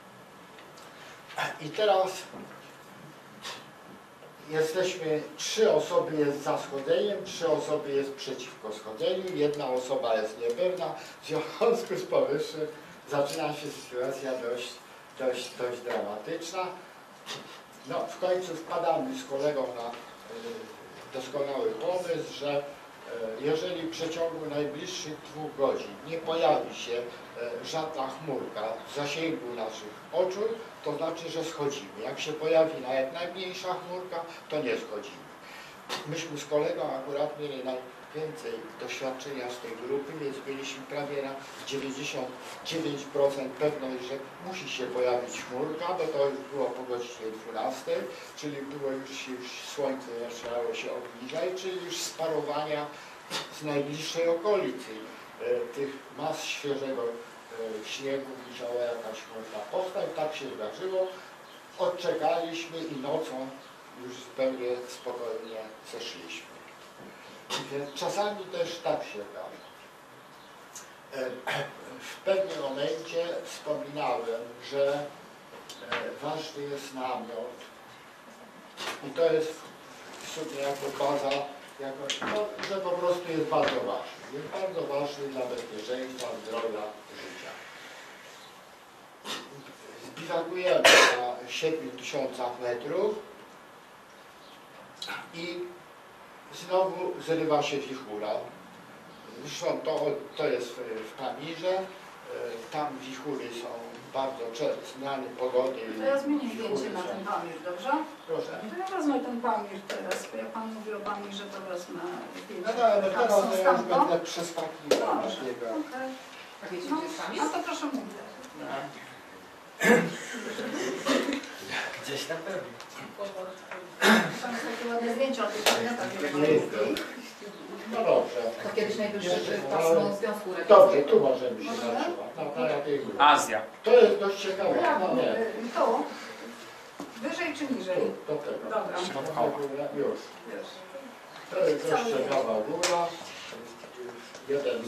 I teraz jesteśmy, trzy osoby jest za schodzeniem, trzy osoby jest przeciwko schodzeniu, jedna osoba jest niepewna. W związku z powyższym zaczyna się sytuacja dość, dość, dość dramatyczna. No, w końcu wpadamy z kolegą na y, doskonały pomysł, że jeżeli w przeciągu najbliższych dwóch godzin nie pojawi się żadna chmurka w zasięgu naszych oczu, to znaczy, że schodzimy. Jak się pojawi nawet najmniejsza chmurka, to nie schodzimy. Myśmy z kolegą akurat mieli najwięcej doświadczenia z tej grupy, więc mieliśmy prawie na dziewięćdziesiąt dziewięć procent pewność, że musi się pojawić chmurka, bo to już było po godzinie dwunastej, czyli było już, już słońce zaczynało się obniżać, czyli już sparowania z najbliższej okolicy e, tych mas świeżego e, śniegu musiała jakaś chmurka powstać. Tak się zdarzyło. Odczekaliśmy i nocą już zupełnie spokojnie zeszliśmy. Więc czasami też tak się zdarza. W pewnym momencie wspominałem, że ważny jest namiot i to jest w sumie jako baza, jako, no, że po prostu jest bardzo ważny. Jest bardzo ważny dla bezpieczeństwa, zdrowia, życia. Zbiwakujemy na siedmiu tysiącach metrów i znowu zrywa się wichura. Zresztą to, to jest w Pamirze, tam wichury są bardzo częste, zmiany pogody. To ja zmienię zdjęcie na ten Pamir, dobrze? Proszę. To ja wezmę ten Pamir teraz, bo jak Pan mówi o Pamirze, to wezmę zdjęcie. No tak, ale teraz to ja już będę przeskakiwał na niego. Okay. A wiecie, No, gdzie jest Pamir? no to proszę mówić. Gdzieś na pewno. Tam jest takie ładne zdjęcie o tych przedmiotach. No dobrze. To kiedyś najwyższy Jeszcze- pasmo Związku Radzieckiego. Dobrze, tu możemy się zatrzymać. No, to ja tej góry. Azja. To jest dość ciekawe. Brawo. No, nie. To? Wyżej czy niżej? Tu, do tego. Dobra. Środkowa. Już. Wiesz. To jest dość ciekawa góra. Jeden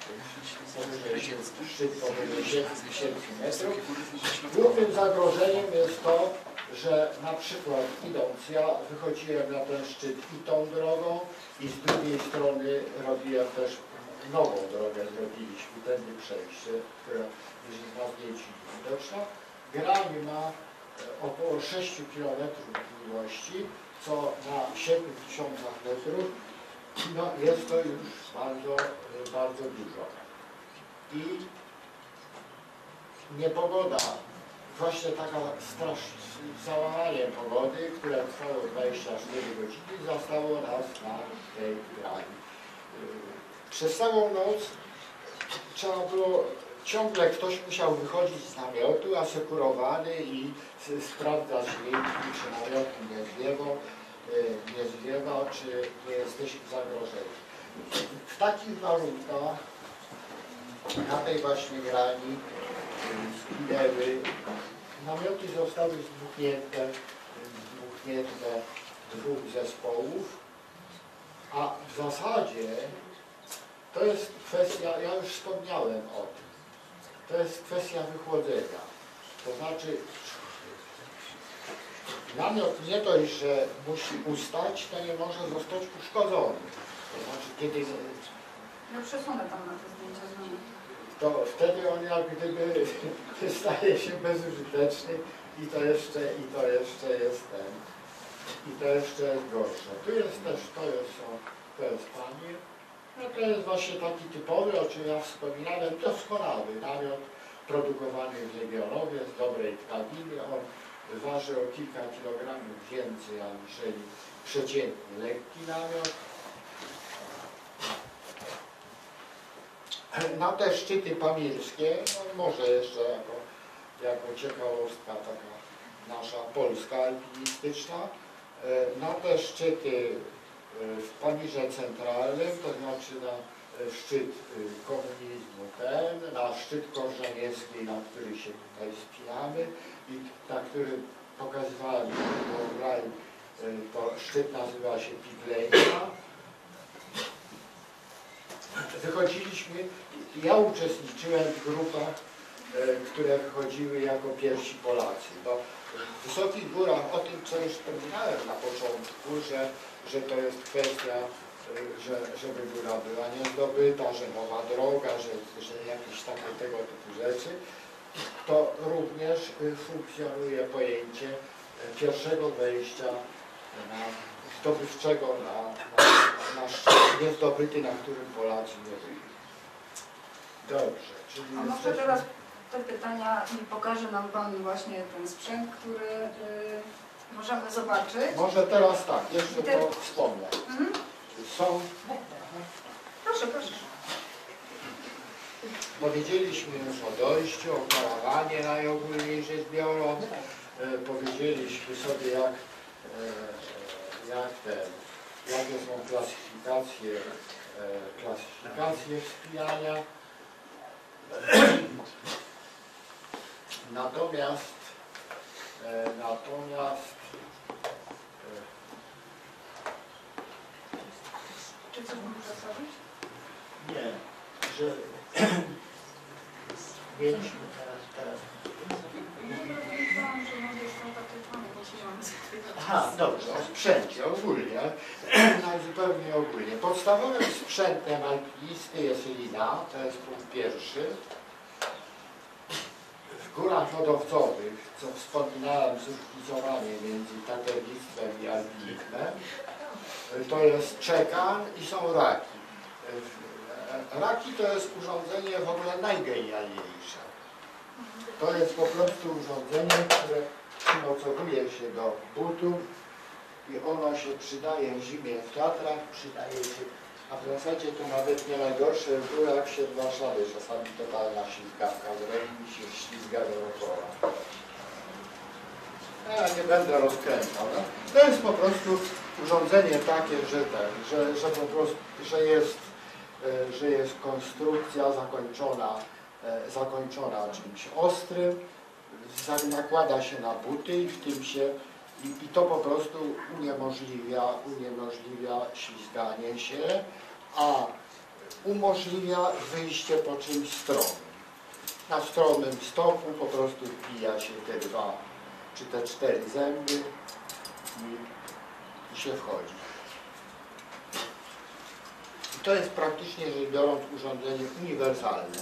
szczyt powyżej siedmiu tysięcy metrów. Głównym zagrożeniem jest to, że na przykład idąc, ja wychodziłem na ten szczyt i tą drogą i z drugiej strony robiłem też nową drogę zrobiliśmy, tędy przejście, które jest z nas zdjęciu widoczna. Grani ma około sześć kilometrów długości, co na siedmiu tysiącach metrów no, jest to już bardzo, bardzo dużo. I niepogoda, właśnie taka straszna, załamanie pogody, które trwało dwadzieścia cztery godziny, zastało nas na tej grani. Przez całą noc trzeba było, ciągle ktoś musiał wychodzić z namiotu asekurowany i sprawdzać linki, czy namiot nie zwiewał, nie zwiewa, czy nie jesteśmy zagrożeni. W takich warunkach na tej właśnie grani zginęły, namioty zostały zdmuchnięte, zdmuchnięte dwóch zespołów, a w zasadzie to jest kwestia, ja już wspomniałem o tym, to jest kwestia wychłodzenia. To znaczy namiot nie dość, że musi ustać, to nie może zostać uszkodzony. To znaczy kiedy... No przesunę tam na te zdjęcia z nami. To wtedy on jak gdyby staje się bezużyteczny i to jeszcze, i to jeszcze jest ten, i to jeszcze jest gorsze. Tu jest też, to jest, to jest panier. No to jest właśnie taki typowy, o czym ja wspominałem, doskonały namiot produkowany w Legionowie z dobrej tkaniny. On waży o kilka kilogramów więcej aniżeli przeciętny lekki namiot. Na te szczyty pamirskie, no może jeszcze jako, jako ciekawostka taka nasza polska alpinistyczna, na te szczyty w Pamirze Centralnym, to znaczy na szczyt komunizmu ten, na szczyt Korzeniewskiej, na który się tutaj spinamy i na którym pokazywałem online, to szczyt nazywa się Piglenia. Wychodziliśmy, ja uczestniczyłem w grupach, które wychodziły jako pierwsi Polacy. Bo w wysokich górach, o tym co już wspominałem na początku, że, że to jest kwestia, że, żeby góra była niezdobyta, że nowa droga, że, że jakieś takie tego typu rzeczy, to również funkcjonuje pojęcie pierwszego wejścia na zdobywczego na, na, na szczyt niezdobyty, na którym Polacy nie byli. Dobrze. Czyli A może jesteśmy... teraz te pytania i pokaże nam Pan właśnie ten sprzęt, który y, możemy zobaczyć. Może teraz tak, jeszcze Te... to wspomnę. Mhm. Są, Proszę, proszę. powiedzieliśmy już o dojściu, o karawanie najogólniej rzecz biorąc. E, powiedzieliśmy sobie jak, e, jak te, jakie są klasyfikacje, e, klasyfikacje wspinania. Natomiast, e, natomiast e, Czy coś mam przedstawić? nie, że mieliśmy teraz, teraz. Myślałam, że może są takie plany, bo się mamy. Aha, dobrze, o sprzęcie ogólnie, no zupełnie ogólnie. Podstawowym sprzętem alpinisty jest lina, to jest punkt pierwszy. W górach lodowcowych, co wspominałem, zróżnicowanie między taternictwem i alpinizmem, to jest czekan i są raki. Raki to jest urządzenie w ogóle najgenialniejsze. To jest po prostu urządzenie, które przymocowuje się do butów i ono się przydaje w zimie w Tatrach, przydaje się, a w zasadzie to nawet nie najgorsze w górach się w Warszawie czasami totalna ślizgawka zrobi i się ślizga dookoła. Ja nie będę rozkręcał. No. To jest po prostu urządzenie takie, że, ten, że, że po prostu, że jest, że jest konstrukcja zakończona, zakończona czymś ostrym, nakłada się na buty i w tym się i, i to po prostu uniemożliwia, uniemożliwia ślizganie się, a umożliwia wyjście po czymś stromym. Na stromym stoku po prostu wbija się te dwa czy te cztery zęby i, i się wchodzi. To jest praktycznie rzecz biorąc urządzenie uniwersalne.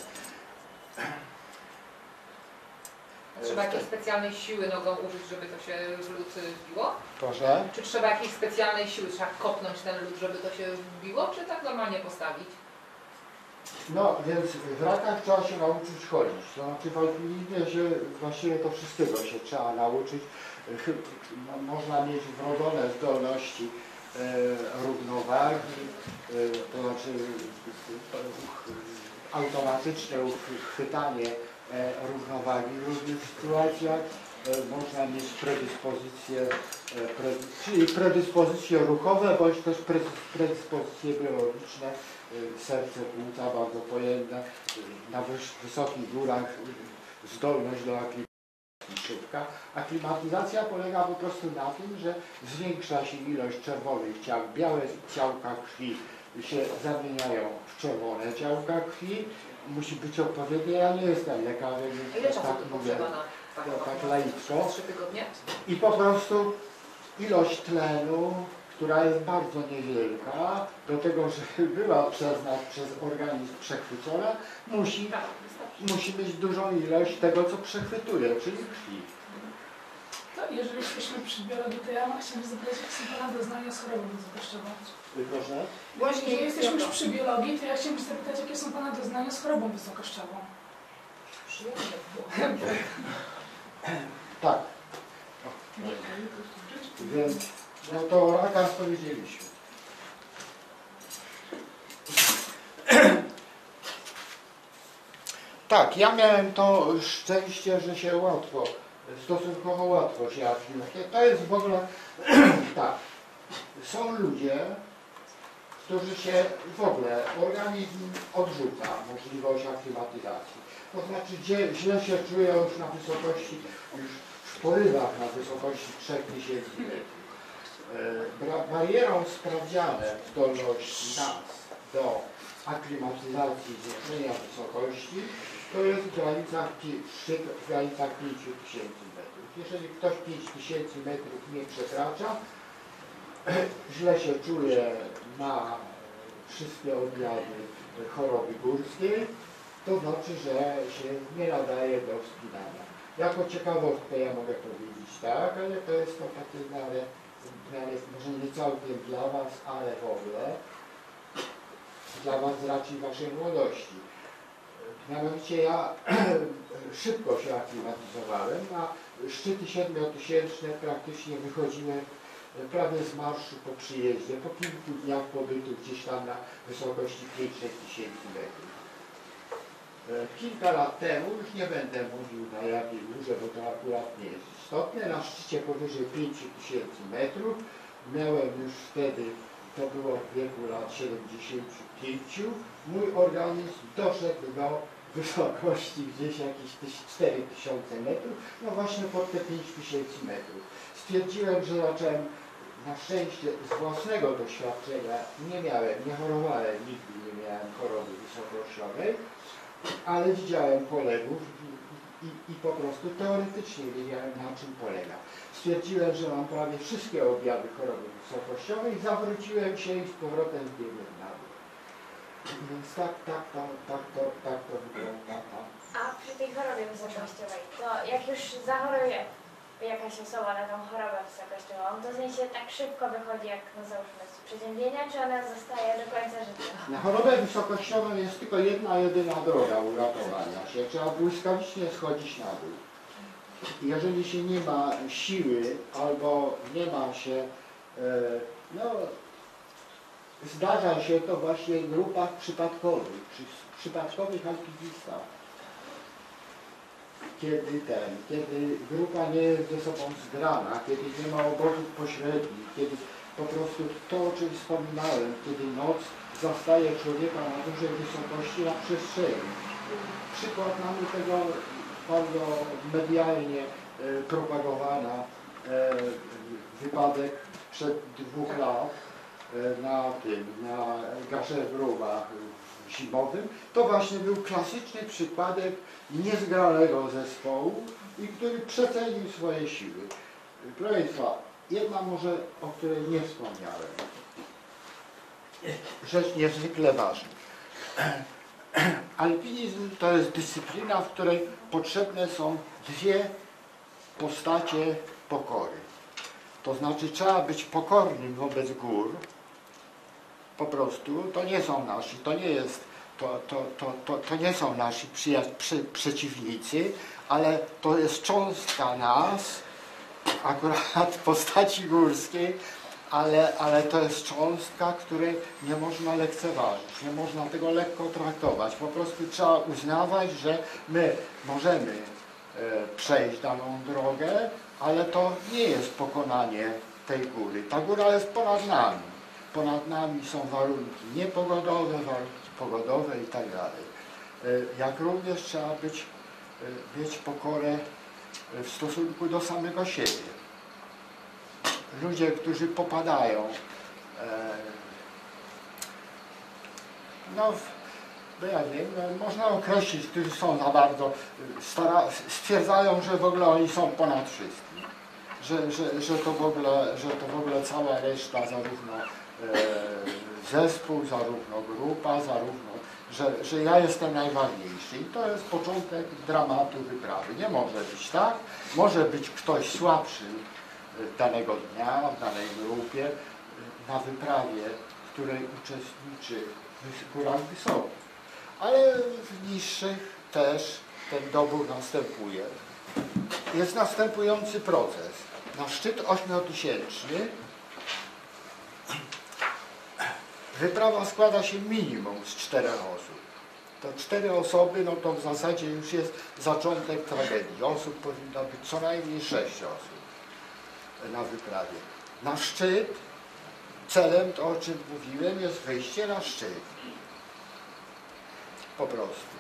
Trzeba jakiejś specjalnej siły nogą użyć, żeby to się lód wbiło? Proszę? Czy trzeba jakiejś specjalnej siły, trzeba kopnąć ten lód, żeby to się wbiło, czy tak normalnie postawić? No więc w rakach trzeba się nauczyć chodzić. To znaczy w alpinizmie się właściwie to wszystkiego się trzeba nauczyć. No, można mieć wrodzone zdolności e, równowagi, e, to znaczy e, automatyczne chwytanie e, równowagi w różnych sytuacjach. E, można mieć predyspozycje, e, pre, czyli predyspozycje ruchowe, bądź też predyspozycje biologiczne, e, serce, płuca bardzo pojemne, na wys, wysokich górach zdolność do aklimatyzacji szybka. Aklimatyzacja polega po prostu na tym, że zwiększa się ilość czerwonych ciał. Białe ciałka krwi się zamieniają w czerwone ciałka krwi. Musi być odpowiednie. Ja nie jestem lekarzem, A ile więc czasu tak to mówię, potrzeba na taką tak aklimatyzację? laicko. Trzy tygodnie? I po prostu ilość tlenu, która jest bardzo niewielka, do tego, że była przez nas, przez organizm przechwycona, musi Tak, wystarczy. musi mieć dużą ilość tego, co przechwytuje, czyli krwi. To jeżeli jesteśmy przy biologii, to ja chciałam zapytać, jak są Pana doznania z chorobą wysokościową. Proszę? Jeżeli jesteśmy już przy biologii, to ja chciałam zapytać, jakie są Pana doznania z chorobą wysokościową. Tak. Więc no to o rakach powiedzieliśmy. Tak, ja miałem to szczęście, że się łatwo, stosunkowo łatwo się aklimatyzuje. To jest w ogóle tak. Są ludzie, którzy się w ogóle, organizm odrzuca możliwość aklimatyzacji. To znaczy gdzie źle się czują już na wysokości, już w porywach na wysokości trzech tysięcy metrów. E, barierą sprawdzianem zdolności nas do aklimatyzacji, zwiększenia wysokości, to jest w granicach, szczyt w granicach pięć tysięcy metrów. Jeżeli ktoś pięć tysięcy metrów nie przekracza, źle się czuje na wszystkie objawy choroby górskiej, to znaczy, że się nie nadaje do wspinania. Jako ciekawostkę ja mogę powiedzieć tak, ale to jest to takie w miarę, w miarę może nie całkiem dla Was, ale w ogóle dla Was z racji Waszej młodości. Mianowicie ja szybko się aklimatyzowałem, a szczyty siedmiotysięczne praktycznie wychodziłem prawie z marszu po przyjeździe, po kilku dniach pobytu gdzieś tam na wysokości pięć sześć tysięcy metrów. Kilka lat temu, już nie będę mówił na jakiej górze, bo to akurat nie jest istotne, na szczycie powyżej pięć tysięcy metrów miałem już wtedy, to było w wieku lat siedemdziesięciu pięciu, mój organizm doszedł do wysokości gdzieś jakieś cztery tysiące metrów, no właśnie pod te pięć tysięcy metrów. Stwierdziłem, że zacząłem, na szczęście z własnego doświadczenia nie miałem, nie chorowałem, nigdy nie miałem choroby wysokościowej, ale widziałem kolegów i, i, i po prostu teoretycznie wiedziałem, na czym polega. Stwierdziłem, że mam prawie wszystkie objawy choroby wysokościowej, zawróciłem się i z powrotem zbiegłem na dół. Więc tak, tak, to, tak, to, tak to wygląda. Tak. A przy tej chorobie wysokościowej, to jak już zachoruje jakaś osoba na tą chorobę wysokościową, to z niej się tak szybko wychodzi jak, no załóżmy, z przeziębienia, czy ona zostaje do końca życia? Na chorobę wysokościową jest tylko jedna, jedyna droga uratowania się. Trzeba błyskawicznie schodzić na dół. Jeżeli się nie ma siły albo nie ma się, e, no zdarza się to właśnie w grupach przypadkowych, przy przypadkowych alpinistach. Kiedy ten, kiedy grupa nie jest ze sobą zgrana, kiedy nie ma obozów pośrednich, kiedy po prostu to, o czym wspominałem, kiedy noc zastaje człowieka na dużej wysokości na przestrzeni. Przykład mamy tego bardzo medialnie e, propagowana e, wypadek przed dwóch lat e, na tym, na Gaszerbrumach zimowym. To właśnie był klasyczny przypadek niezgranego zespołu i który przecenił swoje siły. Proszę Państwa, jedna może, o której nie wspomniałem. rzecz niezwykle ważna. Alpinizm to jest dyscyplina, w której potrzebne są dwie postacie pokory. To znaczy trzeba być pokornym wobec gór. Po prostu to nie są nasi, to nie jest, to, to, to, to, to nie są nasi przyja- przy, przeciwnicy, ale to jest cząstka nas, akurat postaci górskiej, ale, ale to jest cząstka, której nie można lekceważyć, nie można tego lekko traktować. Po prostu trzeba uznawać, że my możemy e, przejść daną drogę, ale to nie jest pokonanie tej góry. Ta góra jest ponad nami. Ponad nami są warunki niepogodowe, warunki pogodowe i tak dalej. E, jak również trzeba być, e, mieć pokorę w stosunku do samego siebie. Ludzie, którzy popadają e, no, no ja wiem, no, można określić, którzy są za bardzo, stara, stwierdzają, że w ogóle oni są ponad wszystkim, że, że, że, to, w ogóle, że to w ogóle cała reszta, zarówno e, zespół, zarówno grupa, zarówno, że, że ja jestem najważniejszy i to jest początek dramatu wyprawy. Nie może być tak, może być ktoś słabszy danego dnia, w danej grupie, na wyprawie, w której uczestniczy w górach wysokich. Ale w niższych też ten dobór następuje. Jest następujący proces. Na szczyt ośmiotysięczny wyprawa składa się minimum z czterech osób. To cztery osoby, no to w zasadzie już jest zaczątek tragedii. Osób powinno być co najmniej sześć osób na wyprawie. Na szczyt celem, to o czym mówiłem, jest wyjście na szczyt. Po prostu.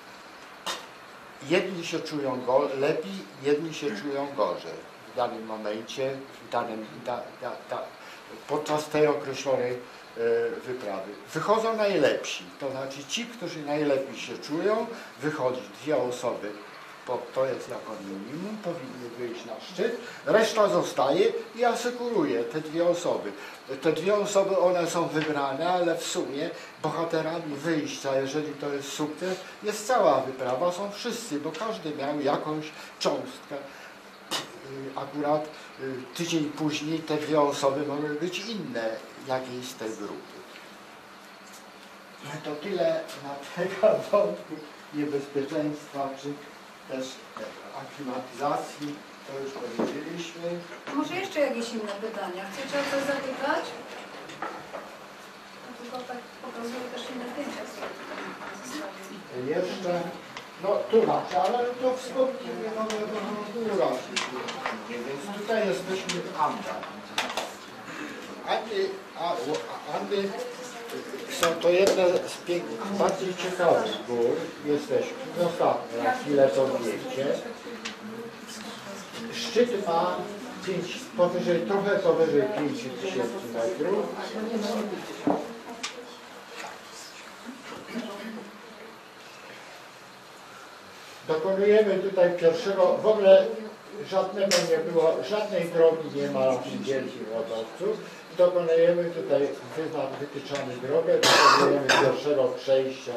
Jedni się czują go, lepiej, jedni się czują gorzej w danym momencie, w danym, da, da, da, podczas tej określonej e, wyprawy. Wychodzą najlepsi, to znaczy ci, którzy najlepiej się czują, wychodzi dwie osoby, bo to jest jako minimum, powinny wyjść na szczyt, reszta zostaje i asekuruje te dwie osoby. Te dwie osoby, one są wybrane, ale w sumie bohaterami wyjścia, jeżeli to jest sukces, jest cała wyprawa, są wszyscy, bo każdy miał jakąś cząstkę. Akurat tydzień później te dwie osoby mogły być inne jakiejś z tej grupy. To tyle na tego wątku niebezpieczeństwa, czy też aklimatyzacji, to już powiedzieliśmy. Może jeszcze jakieś inne pytania? Chcecie o coś zapytać? No tylko tak pokazuję też inne zdjęcia sobie tutaj zostawię. Jeszcze, no tu macie, ale to wspomnimy, no góra. Więc tutaj jesteśmy w Andach. Andy, a, Andy są to jedne z pięknych, bardziej ciekawych gór. Jesteśmy, zostawmy na chwilę to zdjęcie. Szczyt ma pięć, powyżej, trochę powyżej pięć tysięcy metrów. Dokonujemy tutaj pierwszego, w ogóle żadnego nie było, żadnej drogi nie ma na tym wielkim lodowcu. Dokonujemy tutaj, wytyczamy drogę, dokonujemy pierwszego przejścia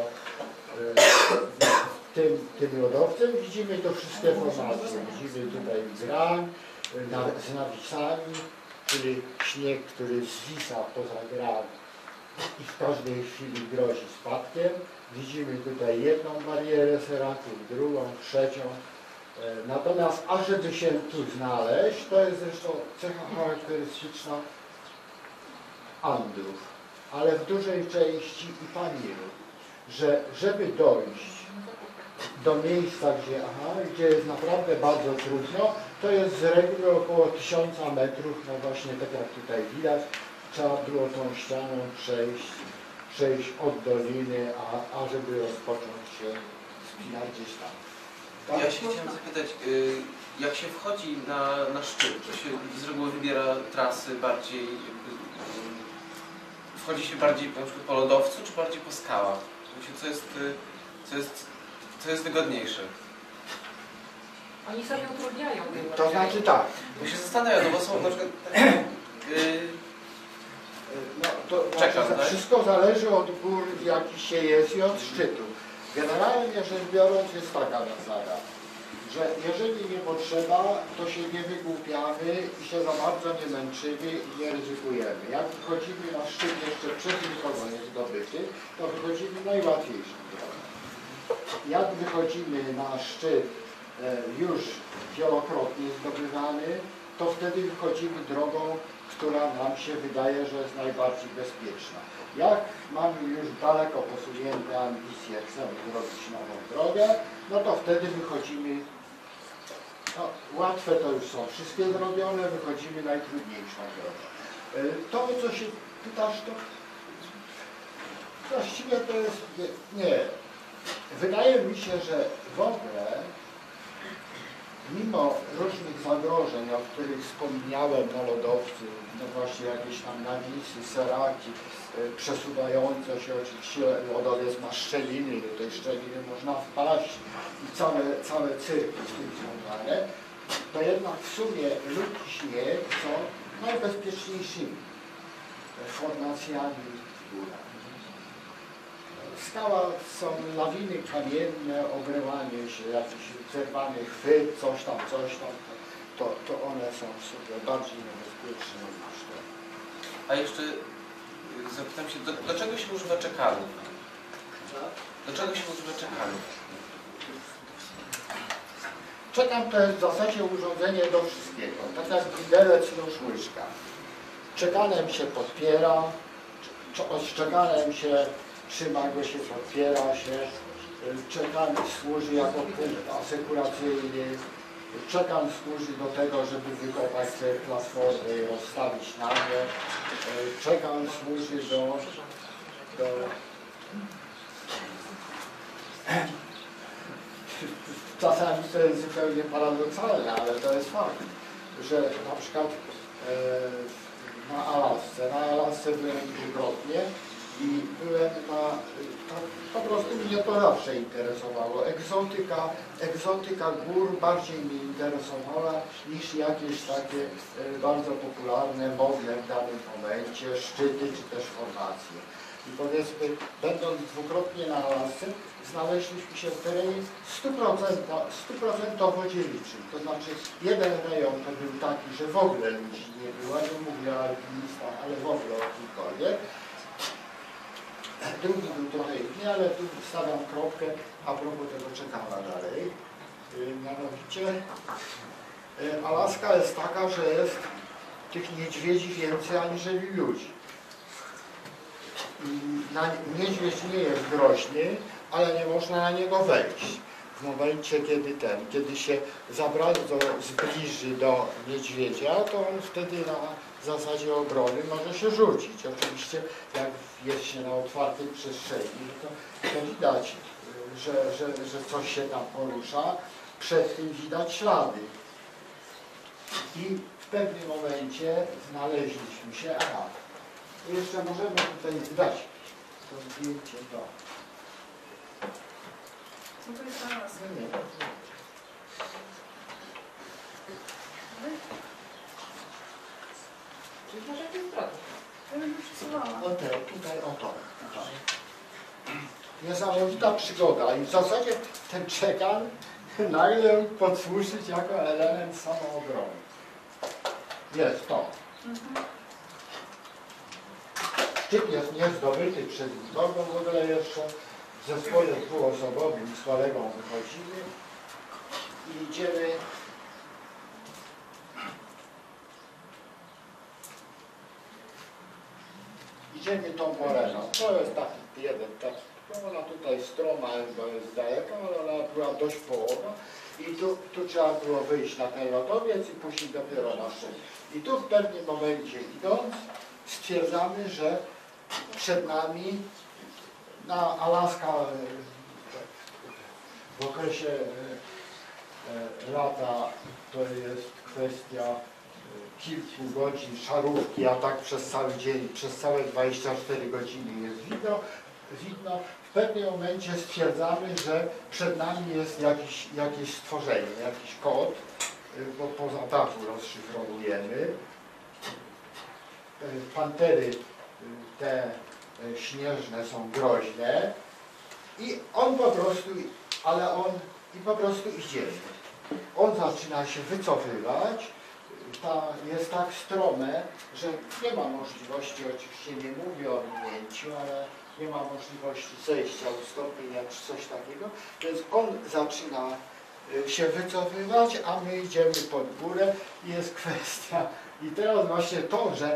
tym, tym lodowcem. Widzimy to wszystkie formacje. Widzimy tutaj gran na, z nawisami, czyli śnieg, który zwisa poza gran i w każdej chwili grozi spadkiem. Widzimy tutaj jedną barierę seraków, drugą, trzecią. Natomiast, ażeby się tu znaleźć, to jest zresztą cecha charakterystyczna Andów, ale w dużej części i Pamiru, że żeby dojść do miejsca, gdzie, aha, gdzie jest naprawdę bardzo trudno, to jest z reguły około tysiąca metrów, no właśnie tak jak tutaj widać, trzeba było tą ścianą przejść, przejść od doliny, a, a żeby rozpocząć się wspinać gdzieś tam. Tak? Ja się chciałem zapytać, jak się wchodzi na, na szczyt, to się z reguły wybiera trasy bardziej, wchodzi się bardziej na przykład po lodowcu, czy bardziej po skałach? Co jest, co jest, co jest wygodniejsze? Oni sobie utrudniają. To znaczy tak. Bo się zastanawiam, no bo są na przykład... Yy, No, to Czekam, znaczy, tak? wszystko zależy od gór, jaki się jest i od szczytu. Generalnie rzecz biorąc jest taka zasada, że jeżeli nie potrzeba, to się nie wygłupiamy i się za bardzo nie męczymy i nie ryzykujemy. Jak wychodzimy na szczyt jeszcze przed nikogo nie zdobyty, to wychodzimy najłatwiejszą drogą. Jak wychodzimy na szczyt e, już wielokrotnie zdobywany, to wtedy wychodzimy drogą, która nam się wydaje, że jest najbardziej bezpieczna. Jak mamy już daleko posunięte ambicje, chcemy zrobić nową drogę, no to wtedy wychodzimy, no, łatwe to już są wszystkie zrobione, wychodzimy najtrudniejszą drogą. To, o co się pytasz, to właściwie to jest, nie, wydaje mi się, że w ogóle mimo różnych zagrożeń, o których wspomniałem na lodowcu, no właśnie jakieś tam nawisy, seraki, y, przesuwające się, oczywiście lodowiec ma szczeliny, do tej szczeliny można wpaść i całe, całe cyrki z tym związane, to jednak w sumie lód i śnieg są najbezpieczniejszymi formacjami w górach. Skała są lawiny kamienne, obrywanie się, jakiś zerwany chwyt, coś tam, coś tam, to, to one są sobie bardziej niebezpieczne niż to. A jeszcze zapytam się, do, do czego się używa czekanów? Do czego się używa czekanów? Czekan to jest w zasadzie urządzenie do wszystkiego, tak jak widelec nóż łyżka. Czekanem się podpiera, z czekanem się trzyma go się, podpiera się, czekan służy jako punkt asekuracyjny, czekan służy do tego, żeby wykopać te platformy i rozstawić na nie, czekan służy do, do czasami to jest zupełnie paradoksalne, ale to jest fakt, że na przykład e, na Alasce, na Alasce byłem dwukrotnie i byłem na, tak, po prostu mnie to zawsze interesowało. Egzotyka, egzotyka gór bardziej mnie interesowała niż jakieś takie e, bardzo popularne, modne w danym momencie szczyty czy też formacje. I powiedzmy, będąc dwukrotnie na Alasce, znaleźliśmy się w terenie stu procent dziewiczym. To znaczy jeden rejon to był taki, że w ogóle ludzi nie było, nie mówię o alpinistach, ale w ogóle o kimkolwiek. Drugi był trochę inny, ale tu stawiam kropkę a propos tego czekana dalej. Mianowicie Alaska jest taka, że jest tych niedźwiedzi więcej aniżeli ludzi. Na, niedźwiedź nie jest groźny, ale nie można na niego wejść. W momencie, kiedy ten, kiedy się za bardzo zbliży do niedźwiedzia, to on wtedy na zasadzie obrony może się rzucić. Oczywiście jak jest się na otwartej przestrzeni, to, to widać, że, że, że coś się tam porusza. Przed tym widać ślady. I w pewnym momencie znaleźliśmy się, aha, i jeszcze możemy tutaj dać to zdjęcie do. Co to jest teraz? No nie, Czyli masz jakieś drogi. Ja bym przesuwała. o te, tutaj, o to. Tutaj. Niesamowita przygoda i w zasadzie ten czekan nagle mógł podsłużyć jako element samoobrony. Jest to. Mhm. Szczyt jest niezdobyty przez nikogo w ogóle jeszcze. W zespole dwuosobowym z kolegą wychodzimy i idziemy idziemy tą moreną. To jest taki jeden taki, ona tutaj stroma, bo jest daleko, ale ona była dość połowa i tu, tu trzeba było wyjść na ten lodowiec i później dopiero na szczyt. I tu w pewnym momencie idąc stwierdzamy, że przed nami na Alaska w okresie lata to jest kwestia kilku godzin szarówki, a tak przez cały dzień, przez całe dwadzieścia cztery godziny jest widno. widno. W pewnym momencie stwierdzamy, że przed nami jest jakiś, jakieś stworzenie, jakiś kod, bo poza dachu rozszyfrowujemy. Pantery te śnieżne są groźne i on po prostu, ale on i po prostu idziemy. On zaczyna się wycofywać, ta, jest tak strome, że nie ma możliwości, oczywiście nie mówię o minięciu, ale nie ma możliwości zejścia, ustąpienia czy coś takiego, więc on zaczyna się wycofywać, a my idziemy pod górę i jest kwestia. I teraz właśnie to, że,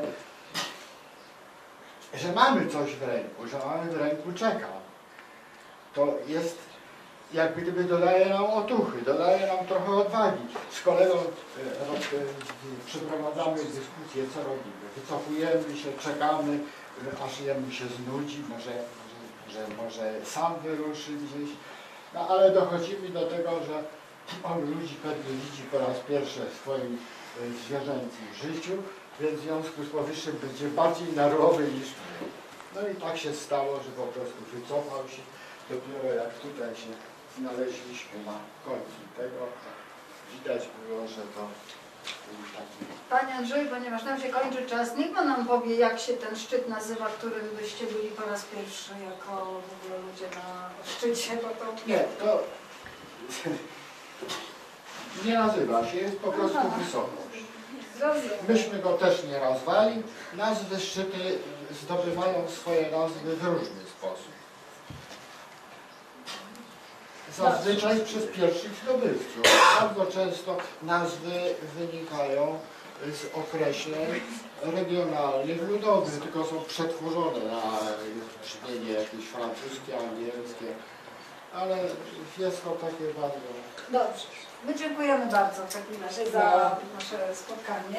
że mamy coś w ręku, że mamy w ręku czeka, to jest jak gdyby dodaje nam otuchy, dodaje nam trochę odwagi. Z kolegą e, e, przeprowadzamy dyskusję, co robimy. Wycofujemy się, czekamy, e, aż jemu się znudzi, może, może, że może sam wyruszy gdzieś. No ale dochodzimy do tego, że on ludzi pewnie widzi po raz pierwszy w swoim e, zwierzęcym życiu, więc w związku z powyższym będzie bardziej nerwowy niż my. No i tak się stało, że po prostu wycofał się. Dopiero jak tutaj się znaleźliśmy na końcu tego, widać było, że to był taki... Panie Andrzeju, ponieważ nam się kończy czas, niech Pan nam powie, jak się ten szczyt nazywa, którym byście byli po raz pierwszy jako w ogóle ludzie na szczycie, bo to... Nie, to nie nazywa się, jest po prostu Aha. wysokość. Rozumiem. Myśmy go też nie nazwali. Nazwy szczyty zdobywają swoje nazwy w różny sposób. Zazwyczaj przez pierwszych zdobywców. Bardzo często nazwy wynikają z określeń regionalnych, ludowych, tylko są przetworzone na brzmienie jakieś francuskie, angielskie, ale jest to takie bardzo... Dobrze. My dziękujemy bardzo w takim razie za nasze spotkanie.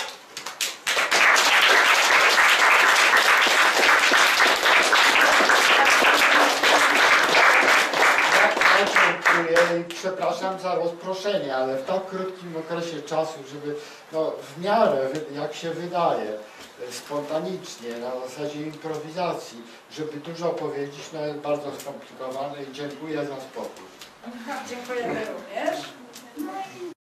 Dziękuję i przepraszam za rozproszenie, ale w tak krótkim okresie czasu, żeby no, w miarę, jak się wydaje, spontanicznie, na zasadzie improwizacji, żeby dużo powiedzieć, no jest bardzo skomplikowane i dziękuję za spokój. Dziękujemy.